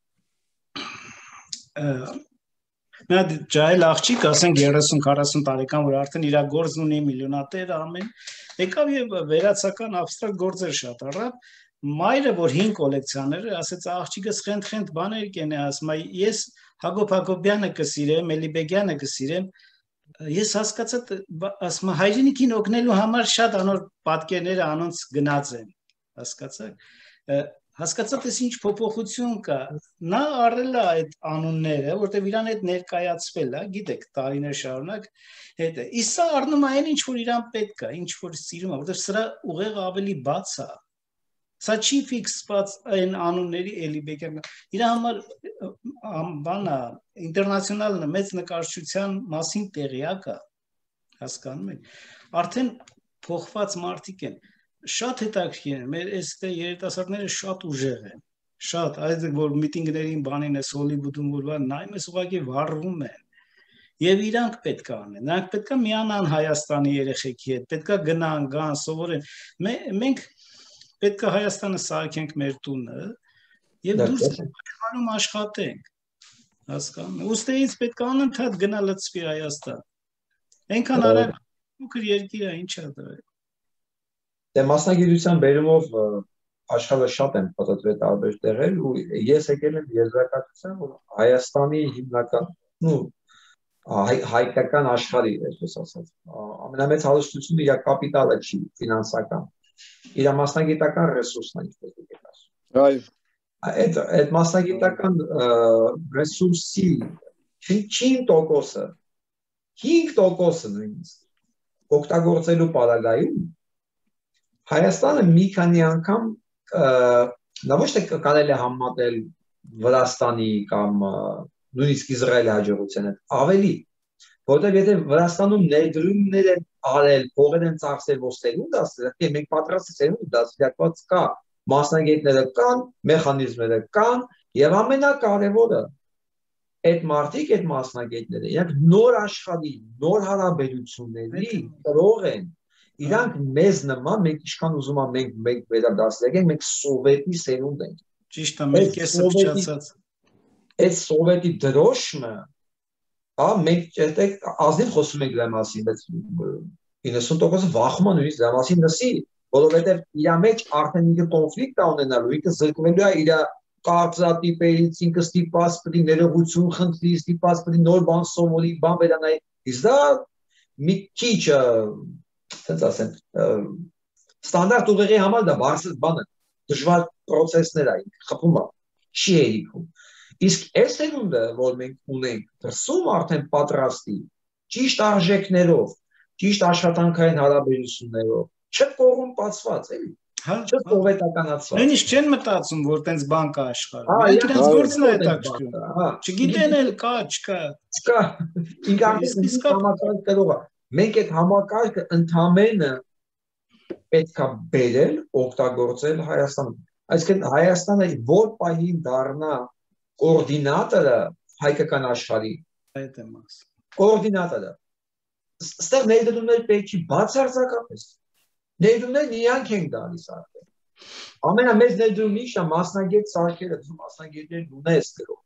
Մի հատ ջահել աղջիկ, ասենք 30-40 տարեկան, որ արդեն իր գործն ունի, միլիոնատեր ամեն, եկավ եւ վերացական абստրակտ գործեր շատ առավ։ Մայրը, որ 5 կոլեկցիաներ էր, ասեց աղջիկս խենթ բաներ կենե, ասում ես Հակոբ Հակոբյանը կսիրեմ, Էլիբեգյանը կսիրեմ, ես հասկացա, ասում հայրենիքին օգնելու համար շատ անոր պատկերները անոնց գնաց են, հասկացա, տես ինչ փոփոխություն կա, նա առել է այդ անունները, որտեղ իրան այդ ներկայացվել է, գիտեք, տարիներ շարունակ, հետ է, իսկ սա առնում է այն ինչ որ իրան պետք է, ինչ որ սիրում է, որտեղ սրա ուղեղը ավելի բաց է։ Սա չի ֆիքսված այն անունների Էլիբեկյանը, իր համար բանա, ինտերնացիոնալն մեծ նկարչության մասին տեղյակ է, հասկանում եք, արդեն փոխված մարդիկ են, շատ հետաքրքիր են, մեր այստեղ երիտասարդները շատ ուժեղ են, շատ, այդ որ միտինգներին բանին ես Հոլիվուդում որ նայում ես ուղղակի վառվում են, եւ իրանք պետք է անեն, նրանք պետք է միանան Հայաստանի երեխեքի հետ, պետք է գնան, գան, սովորեն, մենք պետք է Հայաստանը սարքենք մեր տունը եւ դուրս աշխարհում աշխատենք, հասկանում եք, ուստեից պետք է անընդհատ գնա լցվի Հայաստան, այնքան արագ փոքր երկիր է, ինչ է դա։ Դե մասնագիտության բերումով աշխարհը շատ են պատտվել տարբեր տեղեր ու ես եկել եմ եզրակացության, որ Հայաստանի հիմնական, հայկական աշխարհի, այսպես ասած, ամենամեծ հարստությունը իր կապիտալը չի, ֆինանսական, իր մասնագիտական ռեսուրսն է, ինչպես դուք ասում։ Այո։ Այդ մասնագիտական ռեսուրսի 5%-ը նույնիսկ օգտագործելու պարագայում Հայաստանը մի քանի անգամ նա ոչ թե կարելի է համատել Վրաստանի կամ նույնիսկ Իսրայելի հաջողության հետ, ավելի, որտեղ եթե Վրաստանում ներդրումներ են արել, փողեր են ծախսել, ոչ սերունդ դասել, մենք պատրաստ ենք սերունդ դասել կա, մասնագետները կան, մեխանիզմները կան, եւ ամենակարևորը այդ մարդիկ, այդ մասնագետները, իրանք նոր աշխարհի, նոր հարաբերությունների տրող են, իրանք մեզ նման, մենք ինչքան ուզում ենք մենք վերադասել ենք, մենք սովետի սերունդ ենք։ Ճիշտ է, մեր կեսը փչացած։ Այդ սովետի դրոշմը, մենք ազնիվ խոսում ենք դրա մասին, բայց 90% վախում են նույնիսկ դրա մասին լսի, որովհետև իր մեջ արդեն ինքը կոնֆլիկտ է ունենալու, ինքը զրկվելու է իր կարծրատիպերից, ինքը ստիպված պետք է ներողություն խնդրի, ստիպված պետք է նոր բան սովորի, բան վերանայի, իսկ դա մի քիչ, ասենց ասեմ, ստանդարտ ուղեղի համար դա բարձր բան է, դժվար պրոցեսներ է, խփում է, չի հերիքում։ Իսկ այս սերունդը, որ մենք ունենք, դրսում արդեն պատրաստի, ճիշտ արժեքներով, ճիշտ աշխատանքային հարաբերություններով, չկողմպացված, էլի, Չսովետականացված։ Նույնիսկ չեն մտածում, որ տենց բան կա աշխարհում։ Իրանք Իրենց գործն է հետաքրքրում։ Հա, Չգիտեն էլ կա, չկա։ Չկա։ Ինքնին համակարգ կրող է։ Մենք այդ համակարգը ընդամենը պետք է բերել, օգտագործել Հայաստանում։ Այսինքն Հայաստանը որ պահին դառնա կոորդինատորը հայկական աշխարհի, Այդ եմ ասում։ կոորդինատորը։ Ստեղ ներդրումներ պետք չի բացարձակապես։ Ներդրումներն իրանք են գալիս արդեն։ Ամենամեծ ներդրումն ի՞նչն է մասնագետ սարքերը, դու մասնագետներ ունես գրող։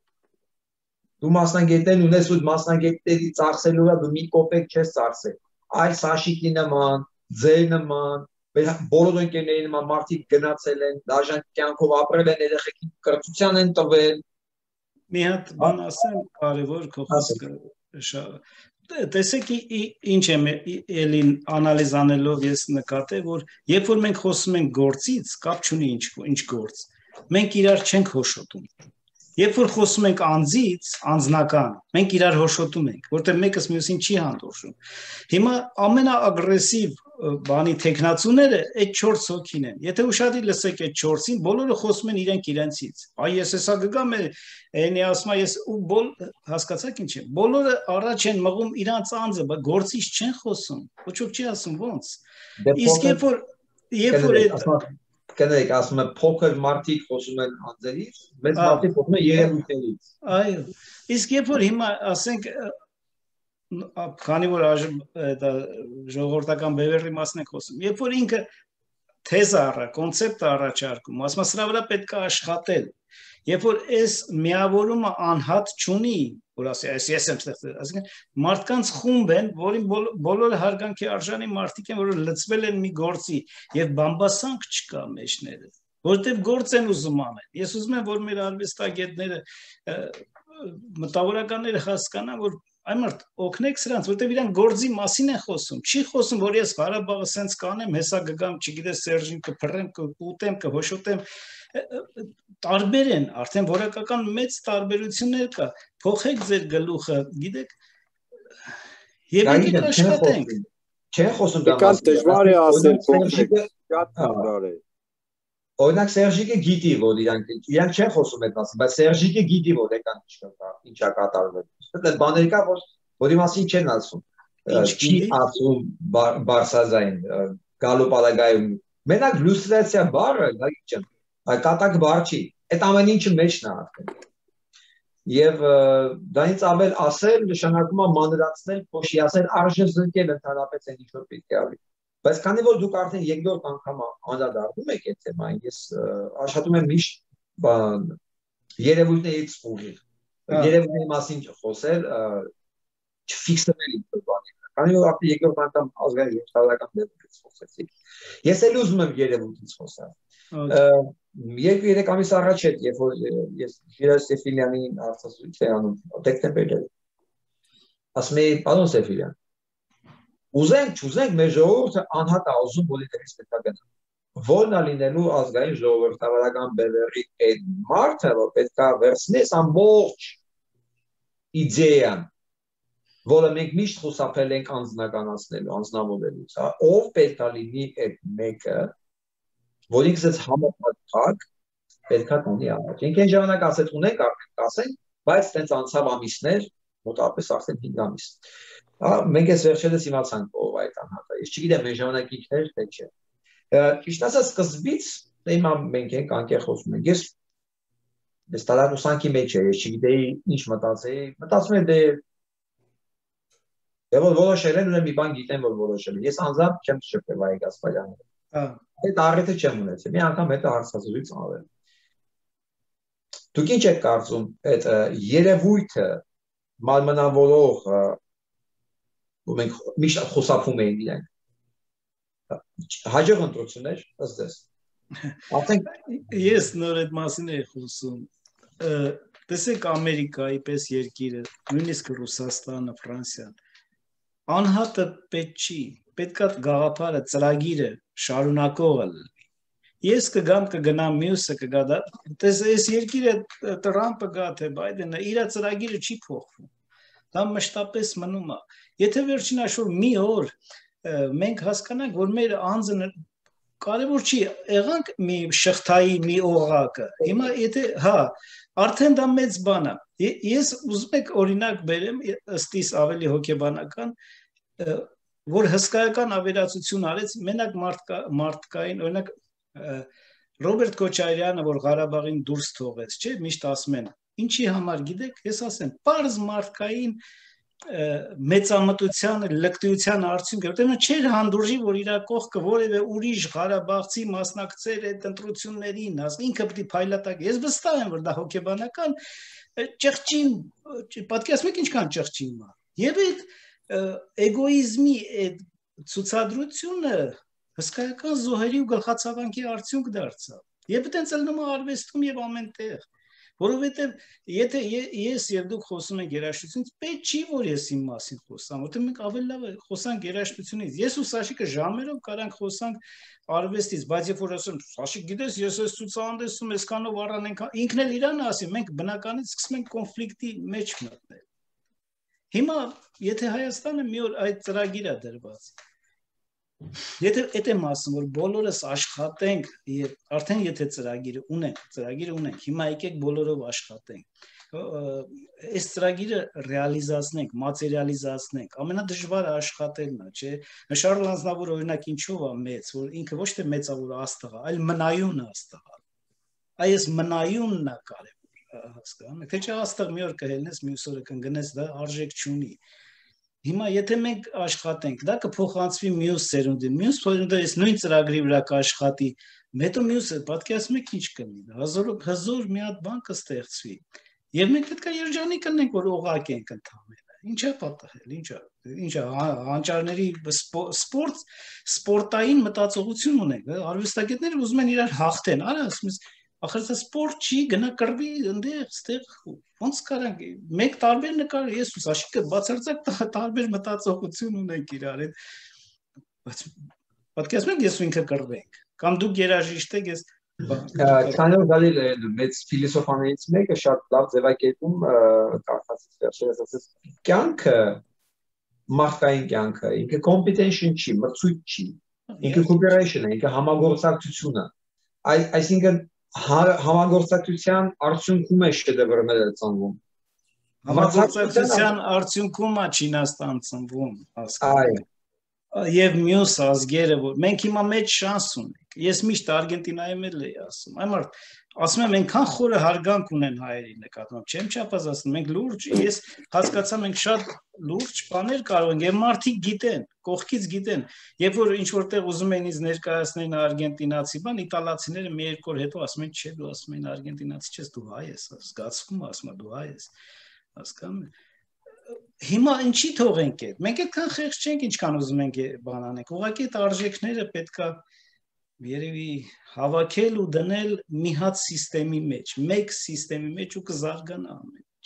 Դու մասնագետներ ունես ու մասնագետների ծախսելու դու մի կոպեկ չես ծախսել։ Այլ Սաշիկի նման, ձեր նման, բոլոր ընկերների նման մարդիկ գնացել են, դաժան կյանքով ապրել են, երեխեքին կրթության են տվել։ Մի հատ բան ասեմ, կարևոր քո խոսքը։ Տեսեք ինչ եմ էլի անալիզ անելով ես նկատել, որ երբ որ մենք խոսում ենք գործից, կապ չունի ինչ գործ, մենք իրար չենք հոշոտում։ Երբ որ խոսում ենք անձից, անձնական, մենք իրար հոշոտում ենք, որտեղ մեկս մյուսին չի հանդուրժում։ Հիմա ամենաագրեսիվ բանի տեխնացուները այդ 4 հոգին են։ Եթե ուշադիր լսեք այդ 4-ին, բոլորը խոսում են իրենք իրենցից։ Այ ես հեսա գգամ էնի ասում ես ու հասկացաք ինչ է։ Բոլորը առաջ են մղում իրանց անձը, բայց գործից չեն խոսում։ Ոչ ոք չի ասում ոնց։ Իսկ երբ որ Կներեք, ասում եմ փոքր մարդիկ խոսում են անձերից, մեծ մարդիկ խոսում են երևույթներից։ Այո։ Իսկ երբ որ հիմա ասենք քանի որ այժմ դա ժողովրդական բևեռի մասն ենք խոսում, երբ որ ինքը թեզը կոնցեպտը առաջարկում, ասում է սրա վրա պետք է աշխատել։ Երբ որ այս միավորումը անհատ չունի, որ ասի, ես եմ ստեղծել, ասենք մարդկանց խումբ են, որին բոլորը հարգանքի արժանի մարդիկ են, որը լծվել են մի գործի եւ բամբասանք չկա մեջները, որտեղ գործ են ուզում անել։ Ես ուզում եմ, որ մեր արվեստագետները, մտավորականները հասկանան, որ այ մարդ օգնեք սրանց, որտեղ իրանք գործի մասին են խոսում։ Չի խոսում, որ ես Ղարաբաղը սենց կանեմ, հեսա գգամ, չգիտես Սերժին կփռեմ, կուտեմ, կհոշոտեմ։ Տարբեր են, արդեն որակական մեծ տարբերություններ կա։ Փոխեք ձեր գլուխը, գիտեք, եւ եկեք աշխատենք։ Չեն խոսում դա մասին։ Դժվար է ասել փոխեք, շատ դժվար է։ Օրինակ Սերժիկը գիտի, որ իրանք չեն խոսում այդ մասին, բայց Սերժիկը գիտի, որ եկան ինչա կատարվել։ Այդ բաներ կա, որի մասին չեն ասում։ Չի ասում Բարսազային գալու պարագայում։ Մենակ լյուստրացիա բառը, լայք չեմ, կատակ բառ չի։ Այդ ամեն ինչը մեջն է արդեն։ Եվ դրանից ավել ասել նշանակում է մանրացնել, փոշի ասել արժե զնկել ընդհանրապես այն ինչ որ պետք է արվի։ Բայց քանի որ դուք արդեն երկրորդ անգամ անդրադառնում եք այդ թեմային, ես աշխատում եմ միշտ երևույթներից ուղիղ։ Երևույթների մասին խոսել, չֆիքսվել ինչ-որ բաներ։ Քանի որ արդեն երկրորդ անգամ ազգային ժողովրդական դեպքից խոսեցի։ Ես էլ ուզում եմ երևույթից խոսալ։ 2-3 ամիս առաջ հետ, երբ որ ես Ժիրայր Սեֆիլյանին հարցազրույց էի անում դեկտեմբերին, ասում էի, պարոն Սեֆիլյան, ուզենք, չուզենք, մեր ժողովուրդը անհատ է ուզում, որ դրանից պետք է գնա։ Որն է լինելու ազգային ժողովրդավարական բևեռի այդ մարդը, որ պետք է վերցնես ամբողջ իդեան, որը մենք միշտ խուսափել ենք անձնականացնելու, անձնավորելուց, ով պետք է լինի այդ մեկը, որ ինքս համապատասխան պետք է տանի առաջ։ Ինք այն ժամանակ ասեց ունենք արդեն կասենք, բայց տենց անցավ ամիսներ, մոտավորապես արդեն 5 ամիս։ Մենք ես վերջերս իմացանք ով այդ անհատը։ Ես չգիտեմ այն ժամանակ ինքներ թե չէ։ Ճիշտ ասած սկզբից հիմա մենք ենք անկեղ խոսում ենք։ Ես տարանուսանքի մեջ եմ, ես չգիտեի ինչ մտածեի, մտածում եմ դե որոշել են ու մի բան գիտեմ որ որոշել են։ Ես անձամբ չեմ շփվել Վահե Գասպարյանի հետ։ Այդ առիթը չեմ ունեցել։ Մի անգամ հետո հարցազրույց արել։ Դուք ինչ եք կարծում այդ երևույթը մարմնավորող ու մենք միշտ խոսափում ենք իրենք։ Հաջող ընտրություններ ըստ ձեզ։ Ասենք ես նոր այդ մասին եմ խոսում։ Տեսեք Ամերիկայի պես երկիրը, նույնիսկ Ռուսաստանը, Ֆրանսիան, անհատը պետք չի, պետքա գաղափարը, ծրագիրը շարունակողը լինի։ Ես կգնամ մյուսը կգա դա, տես այս երկիրը Տրամպը գա թե Բայդենը, իր ծրագիրը չի փոխվում։ Դա մշտապես մնում է։ Եթե վերջին աշխուր մի օր մենք հասկանանք, որ մեր անձը կարևոր չի, եղանք մի շղթայի մի օղակը։ Հիմա եթե արդեն դա մեծ բան է։ Ես ուզում եք օրինակ բերեմ ըստիս ավելի հոգեբանական, որ հսկայական ավերածություն արեց մենակ մարդկային, օրինակ Ռոբերտ Քոչարյանը, որ Ղարաբաղին դուրս թողեց, չէ՞, միշտ ասում են, ինչի համար գիտեք, ես ասեմ, պարզ մարդկային մեծամտության, լկտիության արդյունք է, որտեղ չէր հանդուրժի, որ իր կողքը որևէ ուրիշ Ղարաբաղցի մասնակցեր այդ ընտրություններին, ինքը պետք է փայլատակ։ Ես վստահ եմ, որ դա հոգեբանական ճղճին, պատկերացնում եք ինչքան ճղճին մա։ Եվ այդ էգոիզմի այդ ցուցադրությունը հսկայական զոհերի ու գլխացավանքի արդյունք դարձավ։ Եվ այդտենց ելնում է արվեստում եւ ամենտեղ։ Որովհետև եթե ես եւ դուք խոսում եք երաժշտությունից, պետք չի որ ես իմ մասին խոսամ, որտեղ մենք ավելի լավ խոսանք երաժշտությունից։ Ես ու Սաշիկը ժամերով կարանք խոսանք արվեստից, բայց երբ որ ասեմ, Սաշիկ, գիտես, ես այս ցուցահանդեսում այսքանով առան ինքն էլ իրան ասի, մենք բնականից սկսում ենք կոնֆլիկտի մեջ մտնել։ Հիմա եթե Հայաստանը մի օր այդ ծրագիր է դրված, եթե այդ եմ ասում, որ բոլորս աշխատենք եւ արդեն եթե ծրագիրը ունենք, հիմա եկեք բոլորով աշխատենք։ Այս ծրագիրը ռեալիզացնենք, մատերիալիզացնենք, ամենադժվարը աշխատելն է, չէ՞։ Շարլ Ազնավուրը օրինակ ինչով է մեծ, որ ինքը ոչ թե մեծավոր աստղ է, այլ մնայուն աստղ է։ Այս մնայունն է կարևոր, հասկանու՞մ եք, թե չէ աստղ մի օր կհելնես, մյուս օրը կընկնես, դա արժեք չունի։ Հիմա եթե մենք աշխատենք, դա կփոխանցվի մյուս ծերունդին, մյուս ծերունդը այս նույն ծրագրի վրա կաշխատի, հետո մյուսը պատկերացնում եք ինչ կլինի, հզոր մի հատ բան կստեղծվի։ Եվ մենք պետք է երջանիկ լինենք, որ օղակ ենք ընդհանրապես։ Ինչ է պատահել, ինչ է հանճարների սպորտային մտածողություն ունենք, արվեստագետները ուզում են իրար հաղթեն, արա ասում ես ախր դա սպորտ չի, գնա կռվի այնտեղ, ստեղ ոնց կարանք մեկ տարբեր նկար, ես ու Սաշիկը բացարձակ տարբեր մտածողություն ունենք իրար հետ, բայց պատկերացնում եք ես ու ինքը կռվենք, կամ դուք երաժիշտ եք, ես Քանոր գալիլ մեծ ֆիլիսոփաներից մեկը շատ լավ ձևակերպում կարծացից վերջերս ասես կյանքը մարդկային կյանքը ինքը competition չի, մրցույթ չի, ինքը cooperation է, ինքը համագործակցություն է, այսինքն համագործակցության արդյունքում է շեդևրները ծնվում։ Համագործակցության արդյունքում է Չինաստան ծնվում, հասկանու՞մ։ Եվ մյուս ազգերը, որ մենք հիմա մեծ շանս ունենք։ Ես միշտ Արգենտինայում էլ էի ասում։ Այմարդ, ասում եմ, այնքան խորը հարգանք ունեն հայերի նկատմամբ, չեմ չափած ասում, մենք լուրջ, ես հասկացա, մենք շատ լուրջ բաներ կարող ենք, եւ մարդիկ գիտեն, կողքից գիտեն, երբ որ ինչ որտեղ ուզում են ինձ ներկայացնեն արգենտինացի բան, իտալացիները մի երկու օր հետո ասում են, չէ, դու ասում են արգենտինացի չես, դու հայ ես, զգացվում ասում է, դու հայ ես, հասկանու՞մ։ Հիմա ինչի թողենք այդ։ Մենք այդքան խեղճ չենք, ինչքան ուզում ենք բան անենք։ Ուղղակի այդ արժեքները պետքա երևի հավաքել ու դնել մի հատ սիստեմի մեջ, մեկ սիստեմի մեջ ու կզարգանա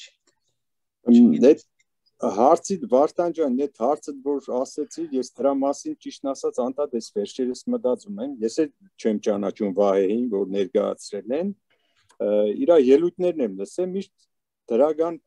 ամեն ինչ։ Հարցիդ Վարդան ջան, այդ հարցը որ ասեցի, ես դրա մասին ճիշտ ասած անդադես վերջերս մտածում եմ, ես էլ չեմ ճանաչում Վահեին, որ ներկայացրել են, իր ելույթներն եմ լսել, միշտ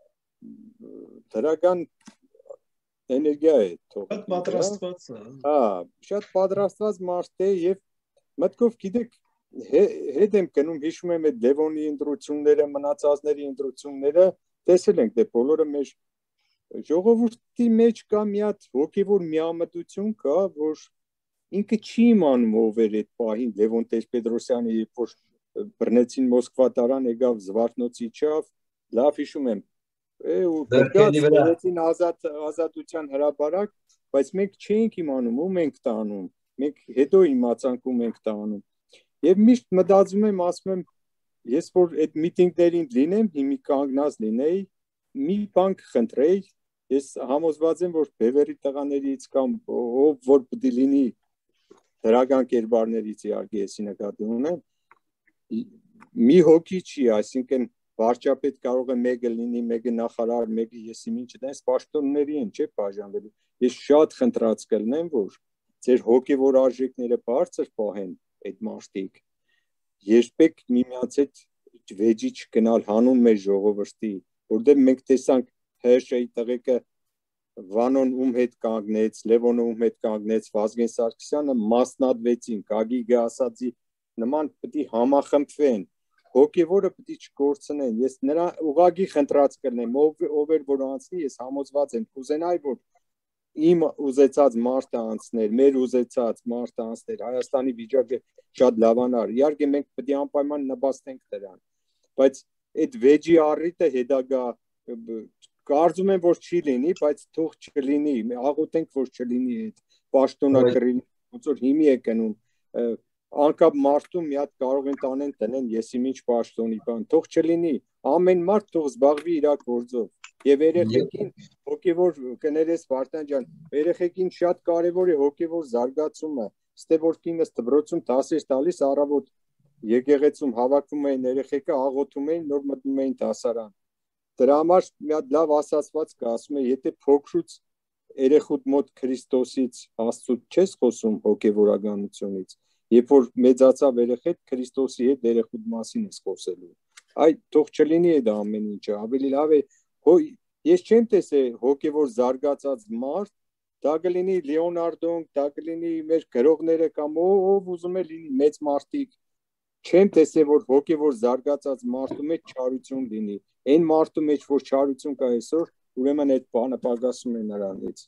դրական էներգիա է թողել։ Շատ պատրաստված է։ Հա, շատ պատրաստված մարդ է եւ մտքով գիտեք հետ եմ գնում, հիշում եմ այդ Լևոնի ընտրությունները, մնացածների ընտրությունները, տեսել ենք, դե բոլորը մեր ժողովրդի մեջ կա մի հատ հոգևոր միամտություն կա, որ ինքը չի իմանում ով էր այդ պահին Լևոն Տեր-Պետրոսյանը, երբ որ բռնեցին Մոսկվա տարան, եկավ Զվարթնոցի չավ, լավ հիշում եմ, ու գնացին ազատության հրապարակ, բայց մենք չէինք իմանում ում ենք տանում, մենք հետո իմացանք ում ենք տանում, եւ միշտ մտածում եմ, ասում եմ, ես որ այդ միտինգներին լինեմ, հիմի կանգնած լինեի, մի բան կխնդրեի, ես համոզված եմ, որ բևերի տղաներից կամ ով որ պետք է լինի դրական կերպարներից իհարկե եսի նկատի ունեմ, մի հոգի չի, այսինքն վարչապետ կարող է մեկը լինի, մեկը նախարար, մեկը եսի ինչ դες պաշտոնների են, չէ՞ բաժանվելու։ Ես շատ խնդրած կլինեմ, որ ձեր հոգևոր արժեքները բարձր պահեն այդ մարդիկ։ Երբեք միմյանց հետ վեճի չգնալ հանուն մեր ժողովրդի, որտեղ մենք տեսանք ՀՇ-ի տղեկը Վանոն ում հետ կանգնեց, Լևոնը ում հետ կանգնեց, Վազգեն Սարգսյանը մասնատվեցին, Գագիկը ասացի նման պետք է համախմբվեն, հոգևորը պետք է չկորցնեն։ Ես նրա ուղղակի խնդրած կլինեմ, ով էր որ անցնի, ես համոզված եմ, կուզենայի որ իմ ուզեցած մարդը անցներ, մեր ուզեցած մարդը անցներ, Հայաստանի վիճակը շատ լավանար։ Իհարկե մենք պետք է անպայման նպաստենք դրան, բայց այդ վեճի առիթը հետագա կարծում եմ որ չի լինի, բայց թող չլինի, աղոթենք որ չլինի այդ պաշտոնակրին, ոնց որ հիմի է գնում, անկապ մարդու մի հատ կարող են տանեն տնեն եսիմ ինչ պաշտոնի բան, թող չլինի, ամեն մարդ թող զբաղվի իր գործով։ Եվ երեխեքին հոգևոր կներես Վարդան ջան, երեխեքին շատ կարևոր է հոգևոր զարգացումը, ստե որ կինս դպրոցում դասեր տալիս առավոտ եկեղեցում հավաքվում էին երեխեքը, աղոթում էին, նոր մտնում էին դասարան։ Դրա համար մի հատ լավ ասացված կա, ասում է, եթե փոքրուց երեխուդ մոտ Քրիստոսից Աստծուց չես խոսում հոգևորականությունից, երբ որ մեծացավ երեխեդ Քրիստոսի հետ երեխուդ մասին ես խոսելու։ Այ թող չլինի այդ ամեն ինչը, ավելի լավ է ես չեմ տեսել հոգևոր զարգացած մարդ, դա կլինի Լեոնարդոն, դա կլինի մեր գրողները կամ ով ուզում է լինի մեծ մարդիկ, չեմ տեսել որ հոգևոր զարգացած մարդու մեջ չարություն լինի, այն մարդու մեջ որ չարություն կա այսօր, ուրեմն այդ բանը պակասում է նրանից։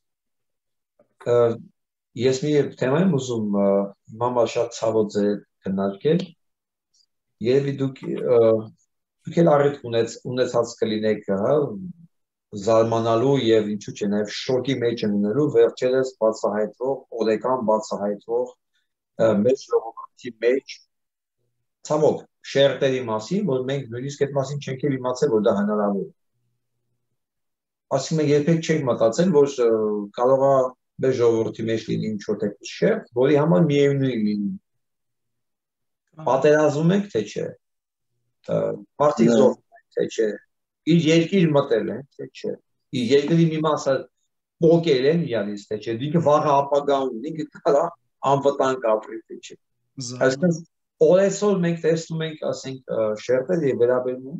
Ես մի թեմա եմ ուզում մամա շատ ցավոց է քննարկել, երևի դուք էլ առիթ ունեցած կլինեք, զարմանալու եւ ինչու՞ չէ նաեւ շոկի մեջ լինելու վերջերս բացահայտվող, օրեկան բացահայտվող մեր ժողովրդի մեջ ցավոք շերտերի մասին, որ մենք նույնիսկ այդ մասին չենք էլ իմացել, որ դա հնարավոր է։ Ասում եմ երբեք չենք մտածել, որ կարող է մեր ժողովրդի մեջ լինի ինչ-որ տեքս շերտ, որի համար միևնույն լինի։ Պատերազմում ենք, թե չէ։ Մարդիկ զոհվում են, թե չէ։ Իր երկիր մտել են, թե չէ։ Իր երկրի մի մասը փոկել են իրանից, թե չէ։ Ինքը վաղը ապագա ունի, ինքը կարա անվտանգ ապրի, թե չէ։ Այսինքն օրեցօր մենք տեսնում ենք, ասենք, շերտեր եւ վերաբերվում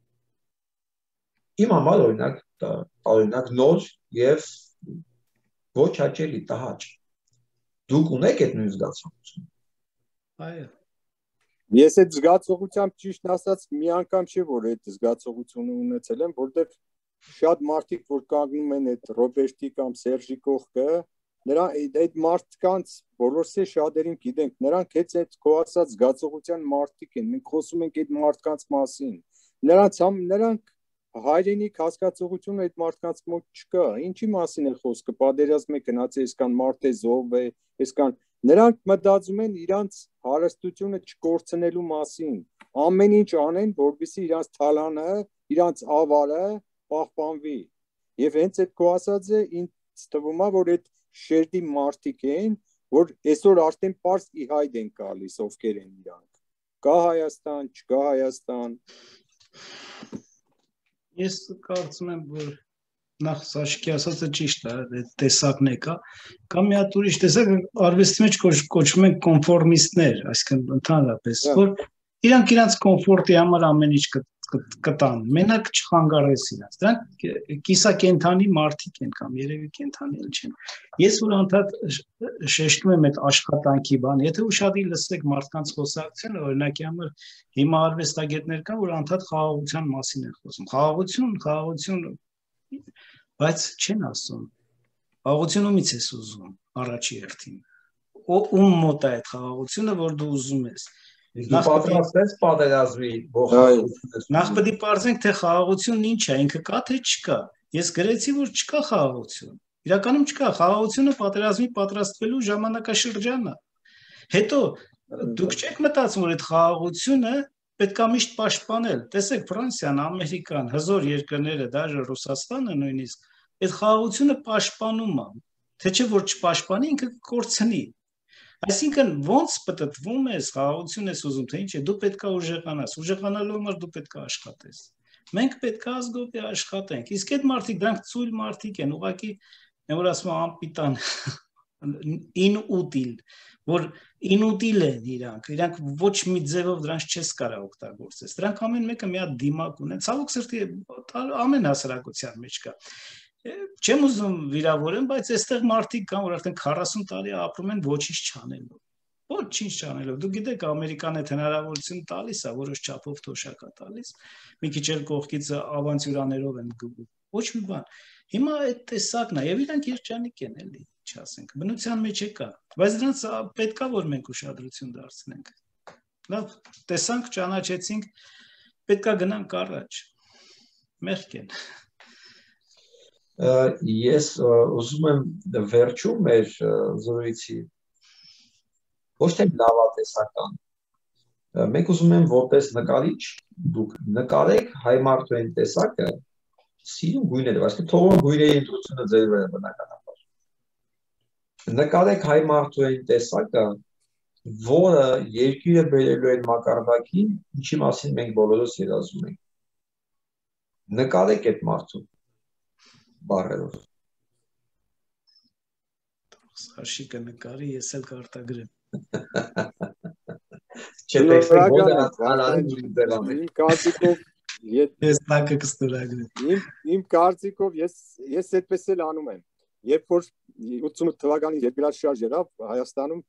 իմ համար օրինակ նոր եւ ոչ հաճելի տհաճ։ Դուք ունեք այդ նույն զգացողությունը։ Այո։ Ես այդ զգացողությամբ ճիշտ ասած մի անգամ չէ որ այդ զգացողությունը ունեցել եմ, որտեղ շատ մարդիկ որ կանգնում են այդ Ռոբերտի կամ Սերժի կողքը, նրա այդ մարդկանց բոլորս է շատերին գիտենք, նրանք այդ քո ասած զգացողության մարդիկ են, մենք խոսում ենք այդ մարդկանց մասին, նրանք հայրենիք հասկացողությունը այդ մարդկանց մոտ չկա, ինչի մասին է խոսքը, պատերազմ է գնացել, այսքան մարդ է զոհվել է, այսքան նրանք մտածում են իրանց հարստությունը չկորցնելու մասին, ամեն ինչ անեն, որպեսզի իրանց թալանը, իրանց ավարը պահպանվի։ Եվ հենց այդ քո ասածը ինձ թվում է, որ այդ շերտի մարդիկ են, որ այսօր արդեն պարզ ի հայտ են գալիս, ովքեր են իրանք։ Կա Հայաստան, չկա Հայաստան։ Ես կարծում եմ, որ նախ Սաշկի ասածը ճիշտ է, տեսակն է կա մի հատ ուրիշ տեսակ արվեստի մեջ կոչվում են կոնֆորմիստներ, այսինքն ընդհանրապես, որ իրանք իրանց կոմֆորտի համար ամեն ինչ կտան, մենակ չխանգարես իրանց, դրանք կիսակենդանի մարդիկ են կամ երևի կենդանի չեն։ Ես որ անդադ շեշտում եմ այդ աշխատանքի բան, եթե ուշադիր լսեք մարդկանց խոսակցությունը, օրինակի համար հիմա արվեստագետներ կան, որ անդադ խաղաղության մասին են խոսում, խաղաղություն, բայց չեն ասում, խաղաղություն ումից ես ուզում, առաջի հերթին, ում մոտ է այդ խաղաղությունը, որ դու ուզում ես։ Նախ պատրաստես պատերազմի նախ պետք է պարզենք, թե խաղաղությունն ինչ է, ինքը կա թե չկա։ Ես գրեցի, որ չկա խաղաղություն։ Իրականում չկա, խաղաղությունը պատերազմի պատրաստվելու ժամանակաշրջանն է։ Հետո դուք չեք մտածում, որ այդ խաղաղությունը պետք է միշտ պաշտպանել։ Տեսեք, Ֆրանսիան, Ամերիկան, հզոր երկրները, դաժե Ռուսաստանը նույնիսկ, այդ խաղաղությունը պաշտպանում է։ Թե չէ որ չպաշտպանի, ինքը կկորցնի։ Այսինքն ոնց պատտվում ես, խաղաղություն ես ուզում, թե ինչ է, դու պետք է ուժեղանաս, ուժեղանալու համար դու պետք է աշխատես։ Մենք պետք է ազգովի աշխատենք, իսկ այդ մարդիկ, դրանք ծույլ մարդիկ են, ուղղակի, որ ասում եմ անպիտան, ինուտիլ, որ ինուտիլ են իրանք ոչ մի ձևով դրանց չես կարող օգտագործես, դրանք ամեն մեկը մի հատ դիմակ ունեն, ցավոք սրտի ամեն հասարակության մեջ կա։ Չեմ ուզում վիրավորեմ, բայց այստեղ մարդիկ կան, որ արդեն 40 տարի ապրում են ոչինչ չանելով։ Ոչինչ չանելով։ Դու գիտեք, Ամերիկան այդ հնարավորություն տալիս է, որոշ չափով թոշակ է տալիս։ Մի քիչ էլ կողքից ավանտյուրաներով են գում։ Ոչ մի բան։ Հիմա այդ տեսակն է, եւ իրանք երջանիկ են, էլի, չասենք։ Բնության մեջ է կա, բայց դրանց պետքա որ մենք ուշադրություն դարձնենք։ Լավ, տեսանք, ճանաչեցինք, պետքա գնանք առաջ։ Մեղք են։ Ես ուզում եմ վերջում մեր զրույցի ոչ թե լավատեսական մենք ուզում եմ որպես նկարիչ դուք նկարեք հայ մարդու այն տեսակը սիրուն գույները, այսինքն թողում գույների ընտրությունը ձեր վրա բնականաբար նկարեք հայ մարդու այն տեսակը որը երկիրը բերելու այն մակարդակին ինչի մասին մենք բոլորս երազում ենք նկարեք այդ մարդուն բառերով Սաշիկը նկարի, ես էլ կարտագրեմ Իմ կարծիքով ես տակը կստորագրեմ Իմ կարծիքով ես այդպես էլ անում եմ երբ որ 88 թվականին երկրաշարժ եղավ Հայաստանում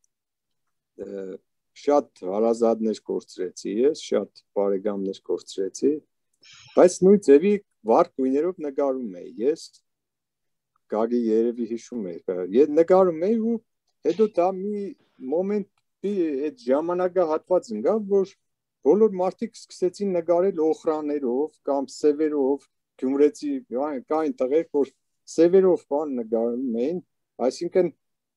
շատ հարազատներ կորցրեցի ես շատ բարեկամներ կորցրեցի բայց նույն ձևի վառ գույներով նկարում էի ես Գագի երևի հիշում էր նկարում էի ու հետո դա մի մոմենտի այդ ժամանակահատված ընկավ որ բոլոր մարդիկ սկսեցին նկարել օխրաներով կամ սևերով գյումրեցի կային տղեր որ սևերով բան նկարում էին այսինքն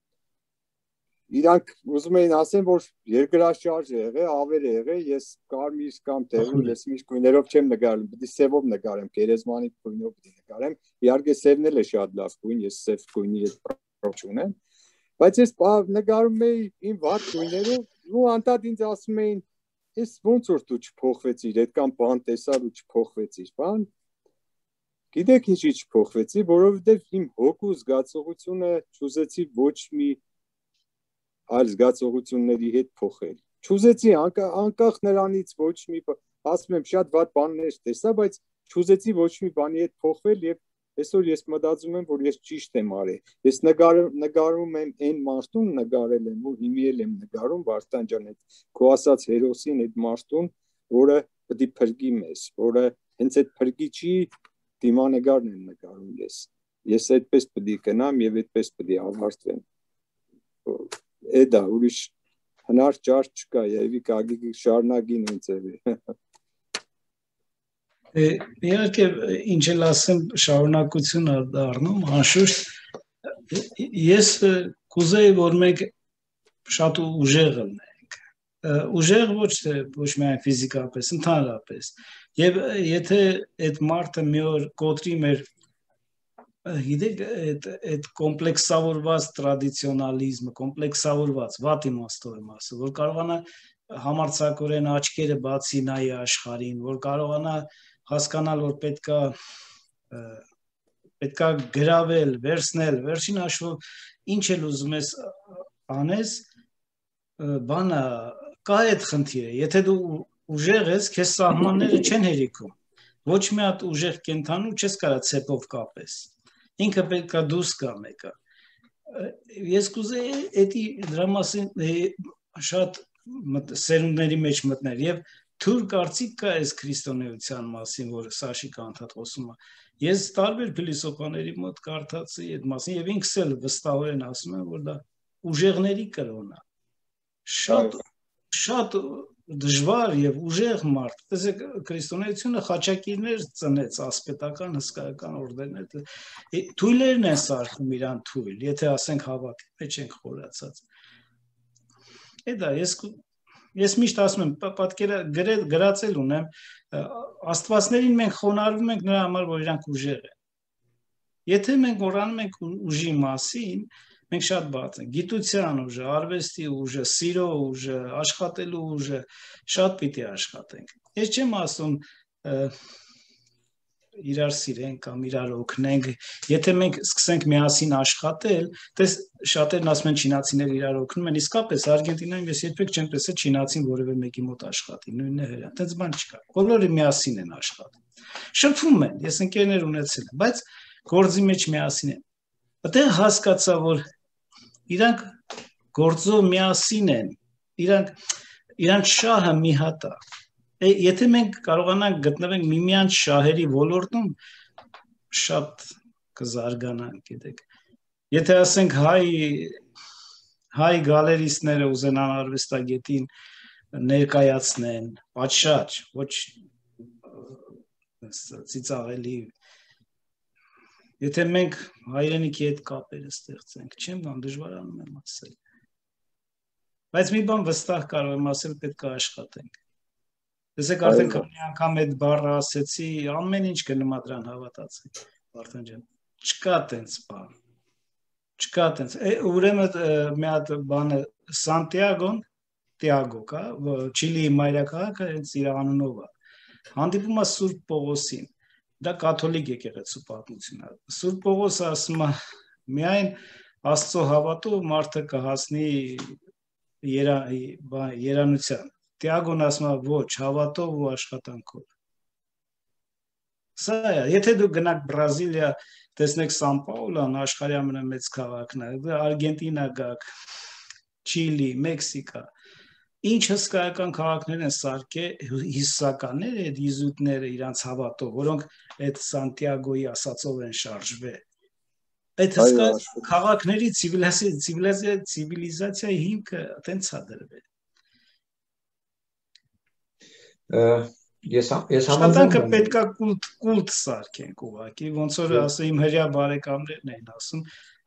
իրանք ուզում էին ասեն որ երկրաշարժ է եղել ավեր է եղել ես կարմիր կամ դեղին ես միշտ գույներով չեմ նկարում պիտի սևով նկարեմ գերեզմանի գույնով պիտի նկարեմ իհարկե սևն էլ է շատ լավ գույն ես սև գույնի հետ պրոջ ունեմ բայց ես նկարում էի իմ վառ գույներով ու անդադ ինձ ասում էին ես ոնց որ դու չփոխվեցիր այդքան բան տեսար ու չփոխվեցիր բան գիտեք ինչի չփոխվեցի որովհետև իմ հոգու զգացողությունը չուզեցի ոչ մի այլ զգացողությունների հետ փոխել չուզեցի անկախ նրանից ոչ մի ասում եմ շատ վատ բաներ տեսա բայց չուզեցի ոչ մի բանի հետ փոխվել եւ այսօր ես մտածում եմ որ ես ճիշտ եմ արել ես նկարում եմ այն մարդուն նկարել եմ ու հիմի էլ եմ նկարում Վարդան ջան այդ քո ասած հերոսին այդ մարդուն որը պետք է փրկի մեզ որը հենց այդ փրկիչի դիմանկարն եմ նկարում ես այդպես պետք է գնամ եւ այդպես պետք է ավարտվեմ Էդա ուրիշ հնար ճար չկա երևի կագի շարունակին ինձ Իհարկե ինչ էլ ասեմ շարունակություն դառնում անշուշտ ես կուզեի որ մենք շատ ուժեղ լինենք ուժեղ ոչ միայն ֆիզիկապես ընդհանրապես եւ եթե այդ մարդը մի օր կոտրի մեր գիտեք այդ կոմպլեքսավորված տրադիցիոնալիզմը կոմպլեքսավորված վատ իմաստով եմ ասում որ կարողանա համարձակորեն աչքերը բացի նայի աշխարհին որ կարողանա հասկանալ որ պետքա գրավել վերցնել վերջին հաշվով ինչ էլ ուզում ես անես բանը կա այդ խնդիրը եթե դու ուժեղ ես քեզ սահմանները չեն հերիքում ոչ մի հատ ուժեղ կենթանու չես կարա ցեպով կապես ինքը պետքա դուրս գա մեկը ես կուզեի էդի դրա մասին շատ սերունդների մեջ մտնել եւ թուր կարծիք կա այս քրիստոնեության մասին որ Սաշիկը անդադ խոսում է ես տարբեր փիլիսոփաների մոտ կարդացի այդ մասին եւ ինքս էլ վստահորեն ասում եմ որ դա ուժեղների կրոն է շատ դժվար եւ ուժեղ մարդ տեսեք քրիստոնեությունը խաչակիրներ ծնեց ասպետական հսկայական օրդերներ թույլերն են սարքում իրան թույլ եթե ասենք հավատի մեջ ենք խորացած Էդա ես միշտ ասում եմ պատկերը գրածել ունեմ աստվածներին մենք խոնարհվում ենք նրա համար որ իրանք ուժեղ են եթե մենք օրանում ենք ուժի մասին մենք շատ բաց ենք գիտության ուժը, արվեստի ուժը, սիրո ուժը, աշխատելու ուժը շատ պիտի աշխատենք ես չեմ ասում իրար սիրենք կամ իրար օգնենք եթե մենք սկսենք միասին աշխատել տես շատերն ասում են չինացիները իրար օգնում են իսկապես Արգենտինայում ես երբեք չեմ տեսել չինացին որևէ մեկի մոտ աշխատի նույնն է հրան այդպես բան չկա բոլորը միասին են աշխատում շփվում են ես ընկերներ ունեցել եմ բայց գործի մեջ միասին են։ Այդտեղ հասկացա, որ իրանք գործով միասին են, իրանք շահը մի հատ է։ Եթե մենք կարողանանք գտնվենք միմյանց շահերի ոլորտում, շատ կզարգանանք, գիտեք։ Եթե ասենք հայ գալերիստները ուզենան արվեստագետին ներկայացնեն, պատշաճ, ոչ ծիծաղելի։ Եթե մենք հայրենիքի հետ կապերը ստեղծենք, չեմ բան դժվարանում եմ ասել։ Բայց մի բան վստահ կարող եմ ասել, պետք է աշխատենք։ Տեսեք, արդեն քանի անգամ այդ բառը ասեցի, ամեն ինչ կնոմա դրան հավատացեք, Վարդան ջան։ Չկա տենց բան։ Չկա տենց։ Ուրեմն մի հատ բանը Սանտիագոն, Տիագո, կա, Չիլիի մայրաքաղաքը հենց իր անունով է։ Հանդիպում է Սուրբ Պողոսին։ Դա կաթոլիկ եկեղեցու պատմություն է։ Սուրբ Պողոսը ասում է, միայն Աստծո հավատով մարդը կհասնի երանության։ Տիագոն ասում է, ոչ, հավատով ու աշխատանքով։ Սա է, եթե դու գնաք Բրազիլիա, տեսնեք Սան Պաուլոն, աշխարհի ամենամեծ քաղաքն է, Արգենտինա գաք, Չիլի, Մեքսիկա, ինչ հսկայական քաղաքներ են սարքել հիսականները, այդ իզուտները իրանց հավատով, որոնք այդ Սանտիագոյի ասածով են շարժվել։ Այդ հսկա քաղաքների ցիվիլիզացիայի հիմքը տենց է դրվել։ Ես Աշխատանքը պետքա կուլտ սարքենք ուղղակի, ոնց որ ասա իմ հրյա բարեկամներն էին ասում,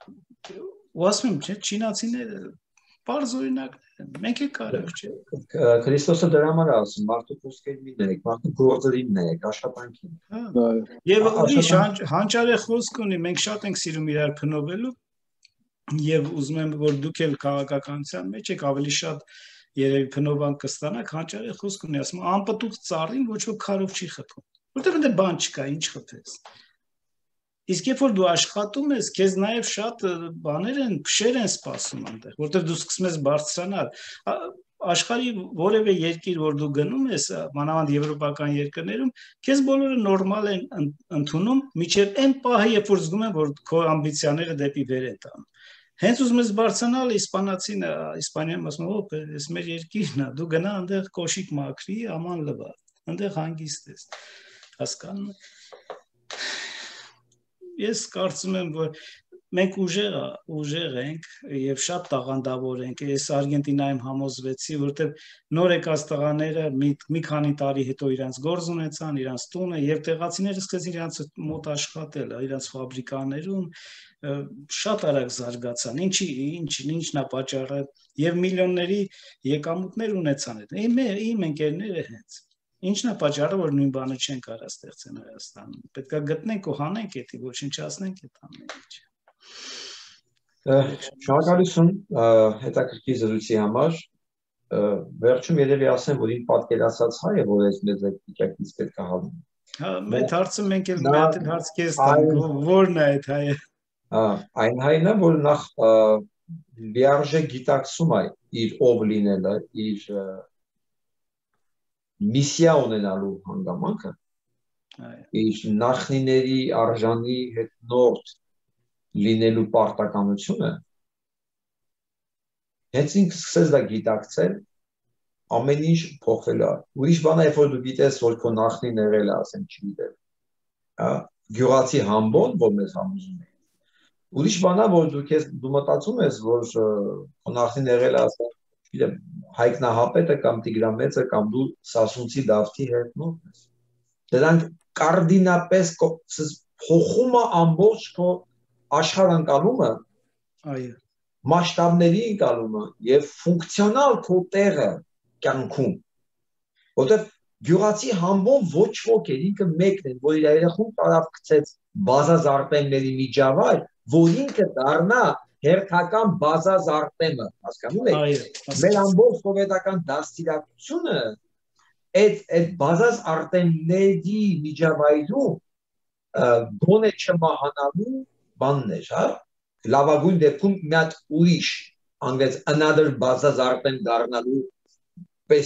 ու ասում եմ, չէ, չինացիները պարզ օրինակներ են, մենք էլ կարանք, չէ։ Քրիստոսը դրա համար ասում, մարդու խոսքերին ներեք, մարդու գործերին ներեք, աշխատանքին։ Եվ ուրիշ հանճարեղ խոսք ունի, մենք շատ ենք սիրում իրար փնովելու, եւ ուզում եմ, որ դուք էլ քաղաքականության մեջ եք ավելի շատ երևի փնովան կստանաք, հանճարեղ խոսք ունի, ասում անպտուղ ծառին ոչ ոք քարով չի խփում, որտեղ դե բան չկա, ինչ խփես։ Իսկ երբ որ դու աշխատում ես, քեզ նաև շատ բաներ են, փշեր են սպասում այնտեղ, որտեղ դու սկսում ես բարձրանալ։ Աշխարհի որևէ երկիր, որ դու գնում ես, մանավանդ եվրոպական երկրներում, քեզ բոլորը նորմալ են ընդունում, մինչև այն պահը, երբ որ զգում են, որ քո ամբիցիաները դեպի վեր են տանում։ Հենց ուզում ես բարձրանալ, իսպանացին, իսպանիայում ասում են, օ, ես մեր երկիրն է, դու գնա այնտեղ կոշիկ մաքրի, աման լվա, այնտեղ հանգիստ ես։ Հասկանում եք։ Ես կարծում եմ, որ մենք ուժեղ ենք եւ շատ տաղանդավոր ենք։ Ես Արգենտինայում համոզվեցի, որտեղ նոր եկած տղաները մի քանի տարի հետո իրանց գործ ունեցան, իրանց տունը եւ տեղացիները սկսեցին իրանց մոտ աշխատել, իրանց ֆաբրիկաներում շատ արագ զարգացան։ Ինչն է պատճառը եւ միլիոնների եկամուտներ ունեցան այդ։ Իմ ընկերները հենց Ինչն է պատճառը, որ նույն բանը չեն կարող ստեղծեն Հայաստանում։ Պետք է գտնենք ու հանենք դա, ոչնչացնենք այդ ամեն ինչը։ Շնորհակալություն հետաքրքիր զրույցի համար։ Վերջում երևի ասեմ, որ իմ պատկերացած հայը, որ ես մեզ այդ վիճակից պետք է հավնի։ Հա, այդ հարցը մենք էլ մի հատ հարց քեզ տանք, ո՞րն է այդ հայը։ Այն հայն է, որ նախ լիարժեք գիտակցում է իր ով լինելը, իր միսիա ունենալու հանգամանքը, իր նախնիների արժանի հետ նորդ լինելու պարտականությունը, հենց ինքը սկսեց դա գիտակցել, ամեն ինչ փոխվել է։ Ուրիշ բան է, երբ որ դու գիտես, որ քո նախնին եղել է, ասեմ, չգիտեմ, գյուղացի համբոն, որ մեզ համոզում է։ Ուրիշ բան է, որ դու մտածում ես, որ քո նախնին եղել է, ասեմ, չգիտեմ, Հայկ Նահապետը կամ Տիգրան Մեծը կամ դու Սասունցի Դավթի հետ նորդ ես։ Դրանք կարդինապես փոխում է ամբողջ քո աշխարհընկալումը, այո, մասշտաբների ընկալումը եւ ֆունկցիոնալ քո տեղը կյանքում, որտեղ գյուղացի համբոն ոչ ոք էր, ինքը մեկն է, որ իր երախուն տարավ գցեց բազազարպենների միջավայր, որ ինքը դառնա հերթական բազազարպենը, հասկանում եք։ Մեր ամբողջ սովետական դաստիարակությունը այդ բազազարպենների միջավայրում գոնե չմահանալու բանն էր, հա։ Լավագույն դեպքում մի հատ ուրիշ անգլիաց another բազազարպեն դառնալու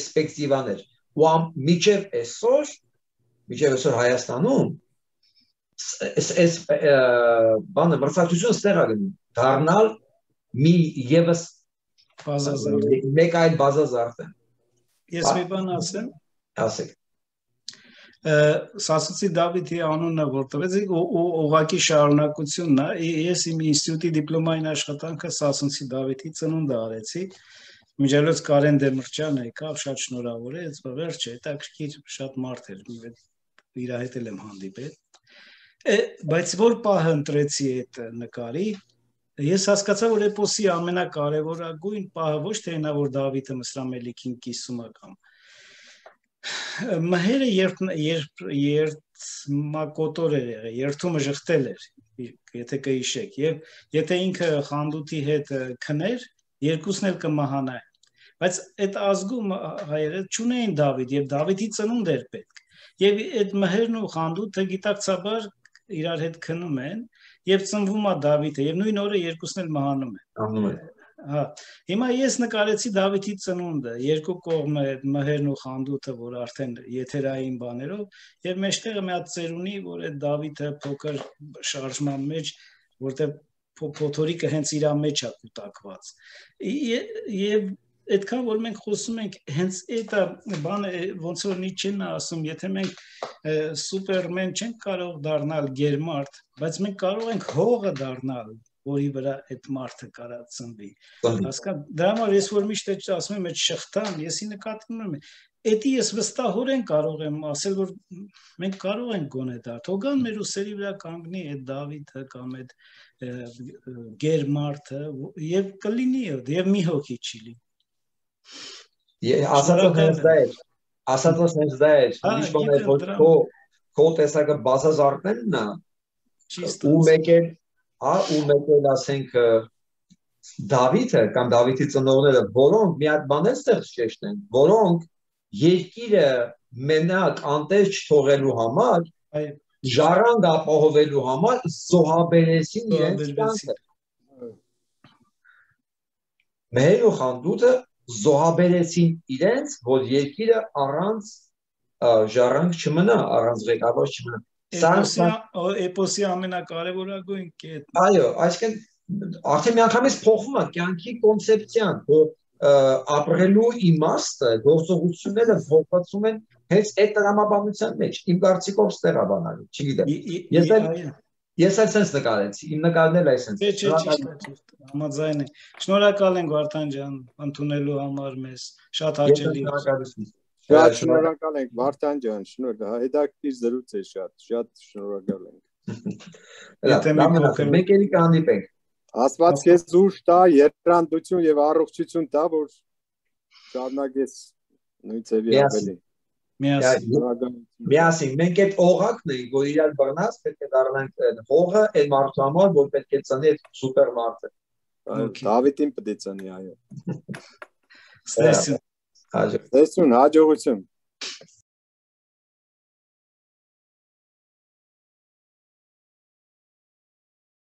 պերսպեկտիվան էր։ Ու միջև այսօր Հայաստանում Այս բանը մրցակցությունը ստեղ է գնում դառնալ մի եւս բազազարդ մեկ այլ բազազարդ է ես մի բան ասեմ ասեք Սասունցի Դավիթի անունը որ տվեցիք ուղղակի շարունակությունն է ես իմ ինստիտուտի դիպլոմային աշխատանքը Սասունցի Դավիթի ծնունդը արեցի Միջալոց Կարեն Դեմիրճյանը եկավ շատ շնորհավորեց վերջը հետաքրքիր շատ մարդ էր իր հետ եմ հանդիպել բայց որ պահը ընտրեցի այդ նկարի ես հասկացա որ էպոսի ամենակարևորագույն պահը ոչ թե նա որ Դավիթը Մսրամելիքին կիսում է կամ Մհերը երբ մակոտոր էր եղել, երթումը ժխտել էր, եթե կհիշեք, եւ եթե ինքը խանդութի հետ քներ, երկուսն էլ կմահանային։ Բայց այդ ազգում հայերը չունեին Դավիթ, եւ Դավիթի ծնունդ էր պետք։ Եվ այդ մհերն ու խանդութը գիտակցաբար իրար հետ քնում են, եւ ծնվում է Դավիթը, եւ նույն օրը երկուսն էլ մահանում են։ Հա, հիմա ես նկարեցի Դավիթի ծնունդը, երկու կողմը այդ մհերն ու խանդութը, որ արդեն եթերային բաներով, եւ մեջտեղը մի հատ ծերունի, որ այդ Դավիթը փոքր շարժման մեջ, որտեղ փոթորիկը հենց իր մեջ է կուտակված։ Եվ այդքան որ մենք խոսում ենք, հենց այդ բանը ոնց որ Նիչեն է ասում, եթե մենք սուպերմեն չենք կարող դառնալ գերմարդ, բայց մենք կարող ենք հողը դառնալ որի վրա այդ մարդը կարա ծնվի։ Հասկան, դրա համար ես որ միշտ ասում եմ այդ շղթան, եսի նկատի ունեմ, էդի ես վստահորեն կարող եմ ասել, որ մենք կարող ենք գոնե դա։ Թողան մեր ուսերի վրա կանգնի այդ Դավիթը կամ այդ գերմարդը եւ կլինի եւ մի հոգի չի լինի։ Ասածս հենց դա է, ուրիշ բան է, որ քո տեսակը բազազարդներն է, ու մեկ էլ ասենք Դավիթը կամ Դավիթի ծնողները, որոնք մի հատ բան ստեղ շեշտեն, որոնք երկիրը մենակ անտես չթողելու համար, ժառանգ ապահովելու համար զոհաբերեցին իրենց կյանքը։ Մհեր ու խանդութը զոհաբերեցին իրենց, որ երկիրը առանց ժառանգ չմնա, առանց ղեկավար չմնա։ Էպոսի ամենակարևորագույն կետն։ Այո, այսինքն արդեն միանգամից փոխվում է կյանքի կոնցեպցիան, որ ապրելու իմաստը, գործողությունները փոխվում են հենց այդ տրամաբանության մեջ։ Իմ կարծիքով ստեղ է բանալի, չգիտեմ։ Ես էլ sense նկարեցի, իմ նկարն էլ այս sense։ Համաձայն եմ։ Շնորհակալ ենք Վարդան ջան, ընդունելու համար մեզ։ Շատ հաճելի։ Շատ շնորհակալ ենք Վարդան ջան, շնորհակալ։ Հետաքրքիր զրույց է շատ շնորհակալ ենք։ Եթե մի փոքր մեկ էլի կհանդիպենք։ Աստված քեզ ուժ տա, երանդություն եւ առողջություն տա, որ շարունակես նույն ձևի ավելի։ Միասին, մենք այդ օղակն ենք, որ իրար բռնած, պետք է դառնանք հողը, այդ մարդու համար, որ պետք է ծնի այդ սուպեր մարդը։ Դավիթին պետք է ծնի, այո։ Ստեսություն, հաջողություն։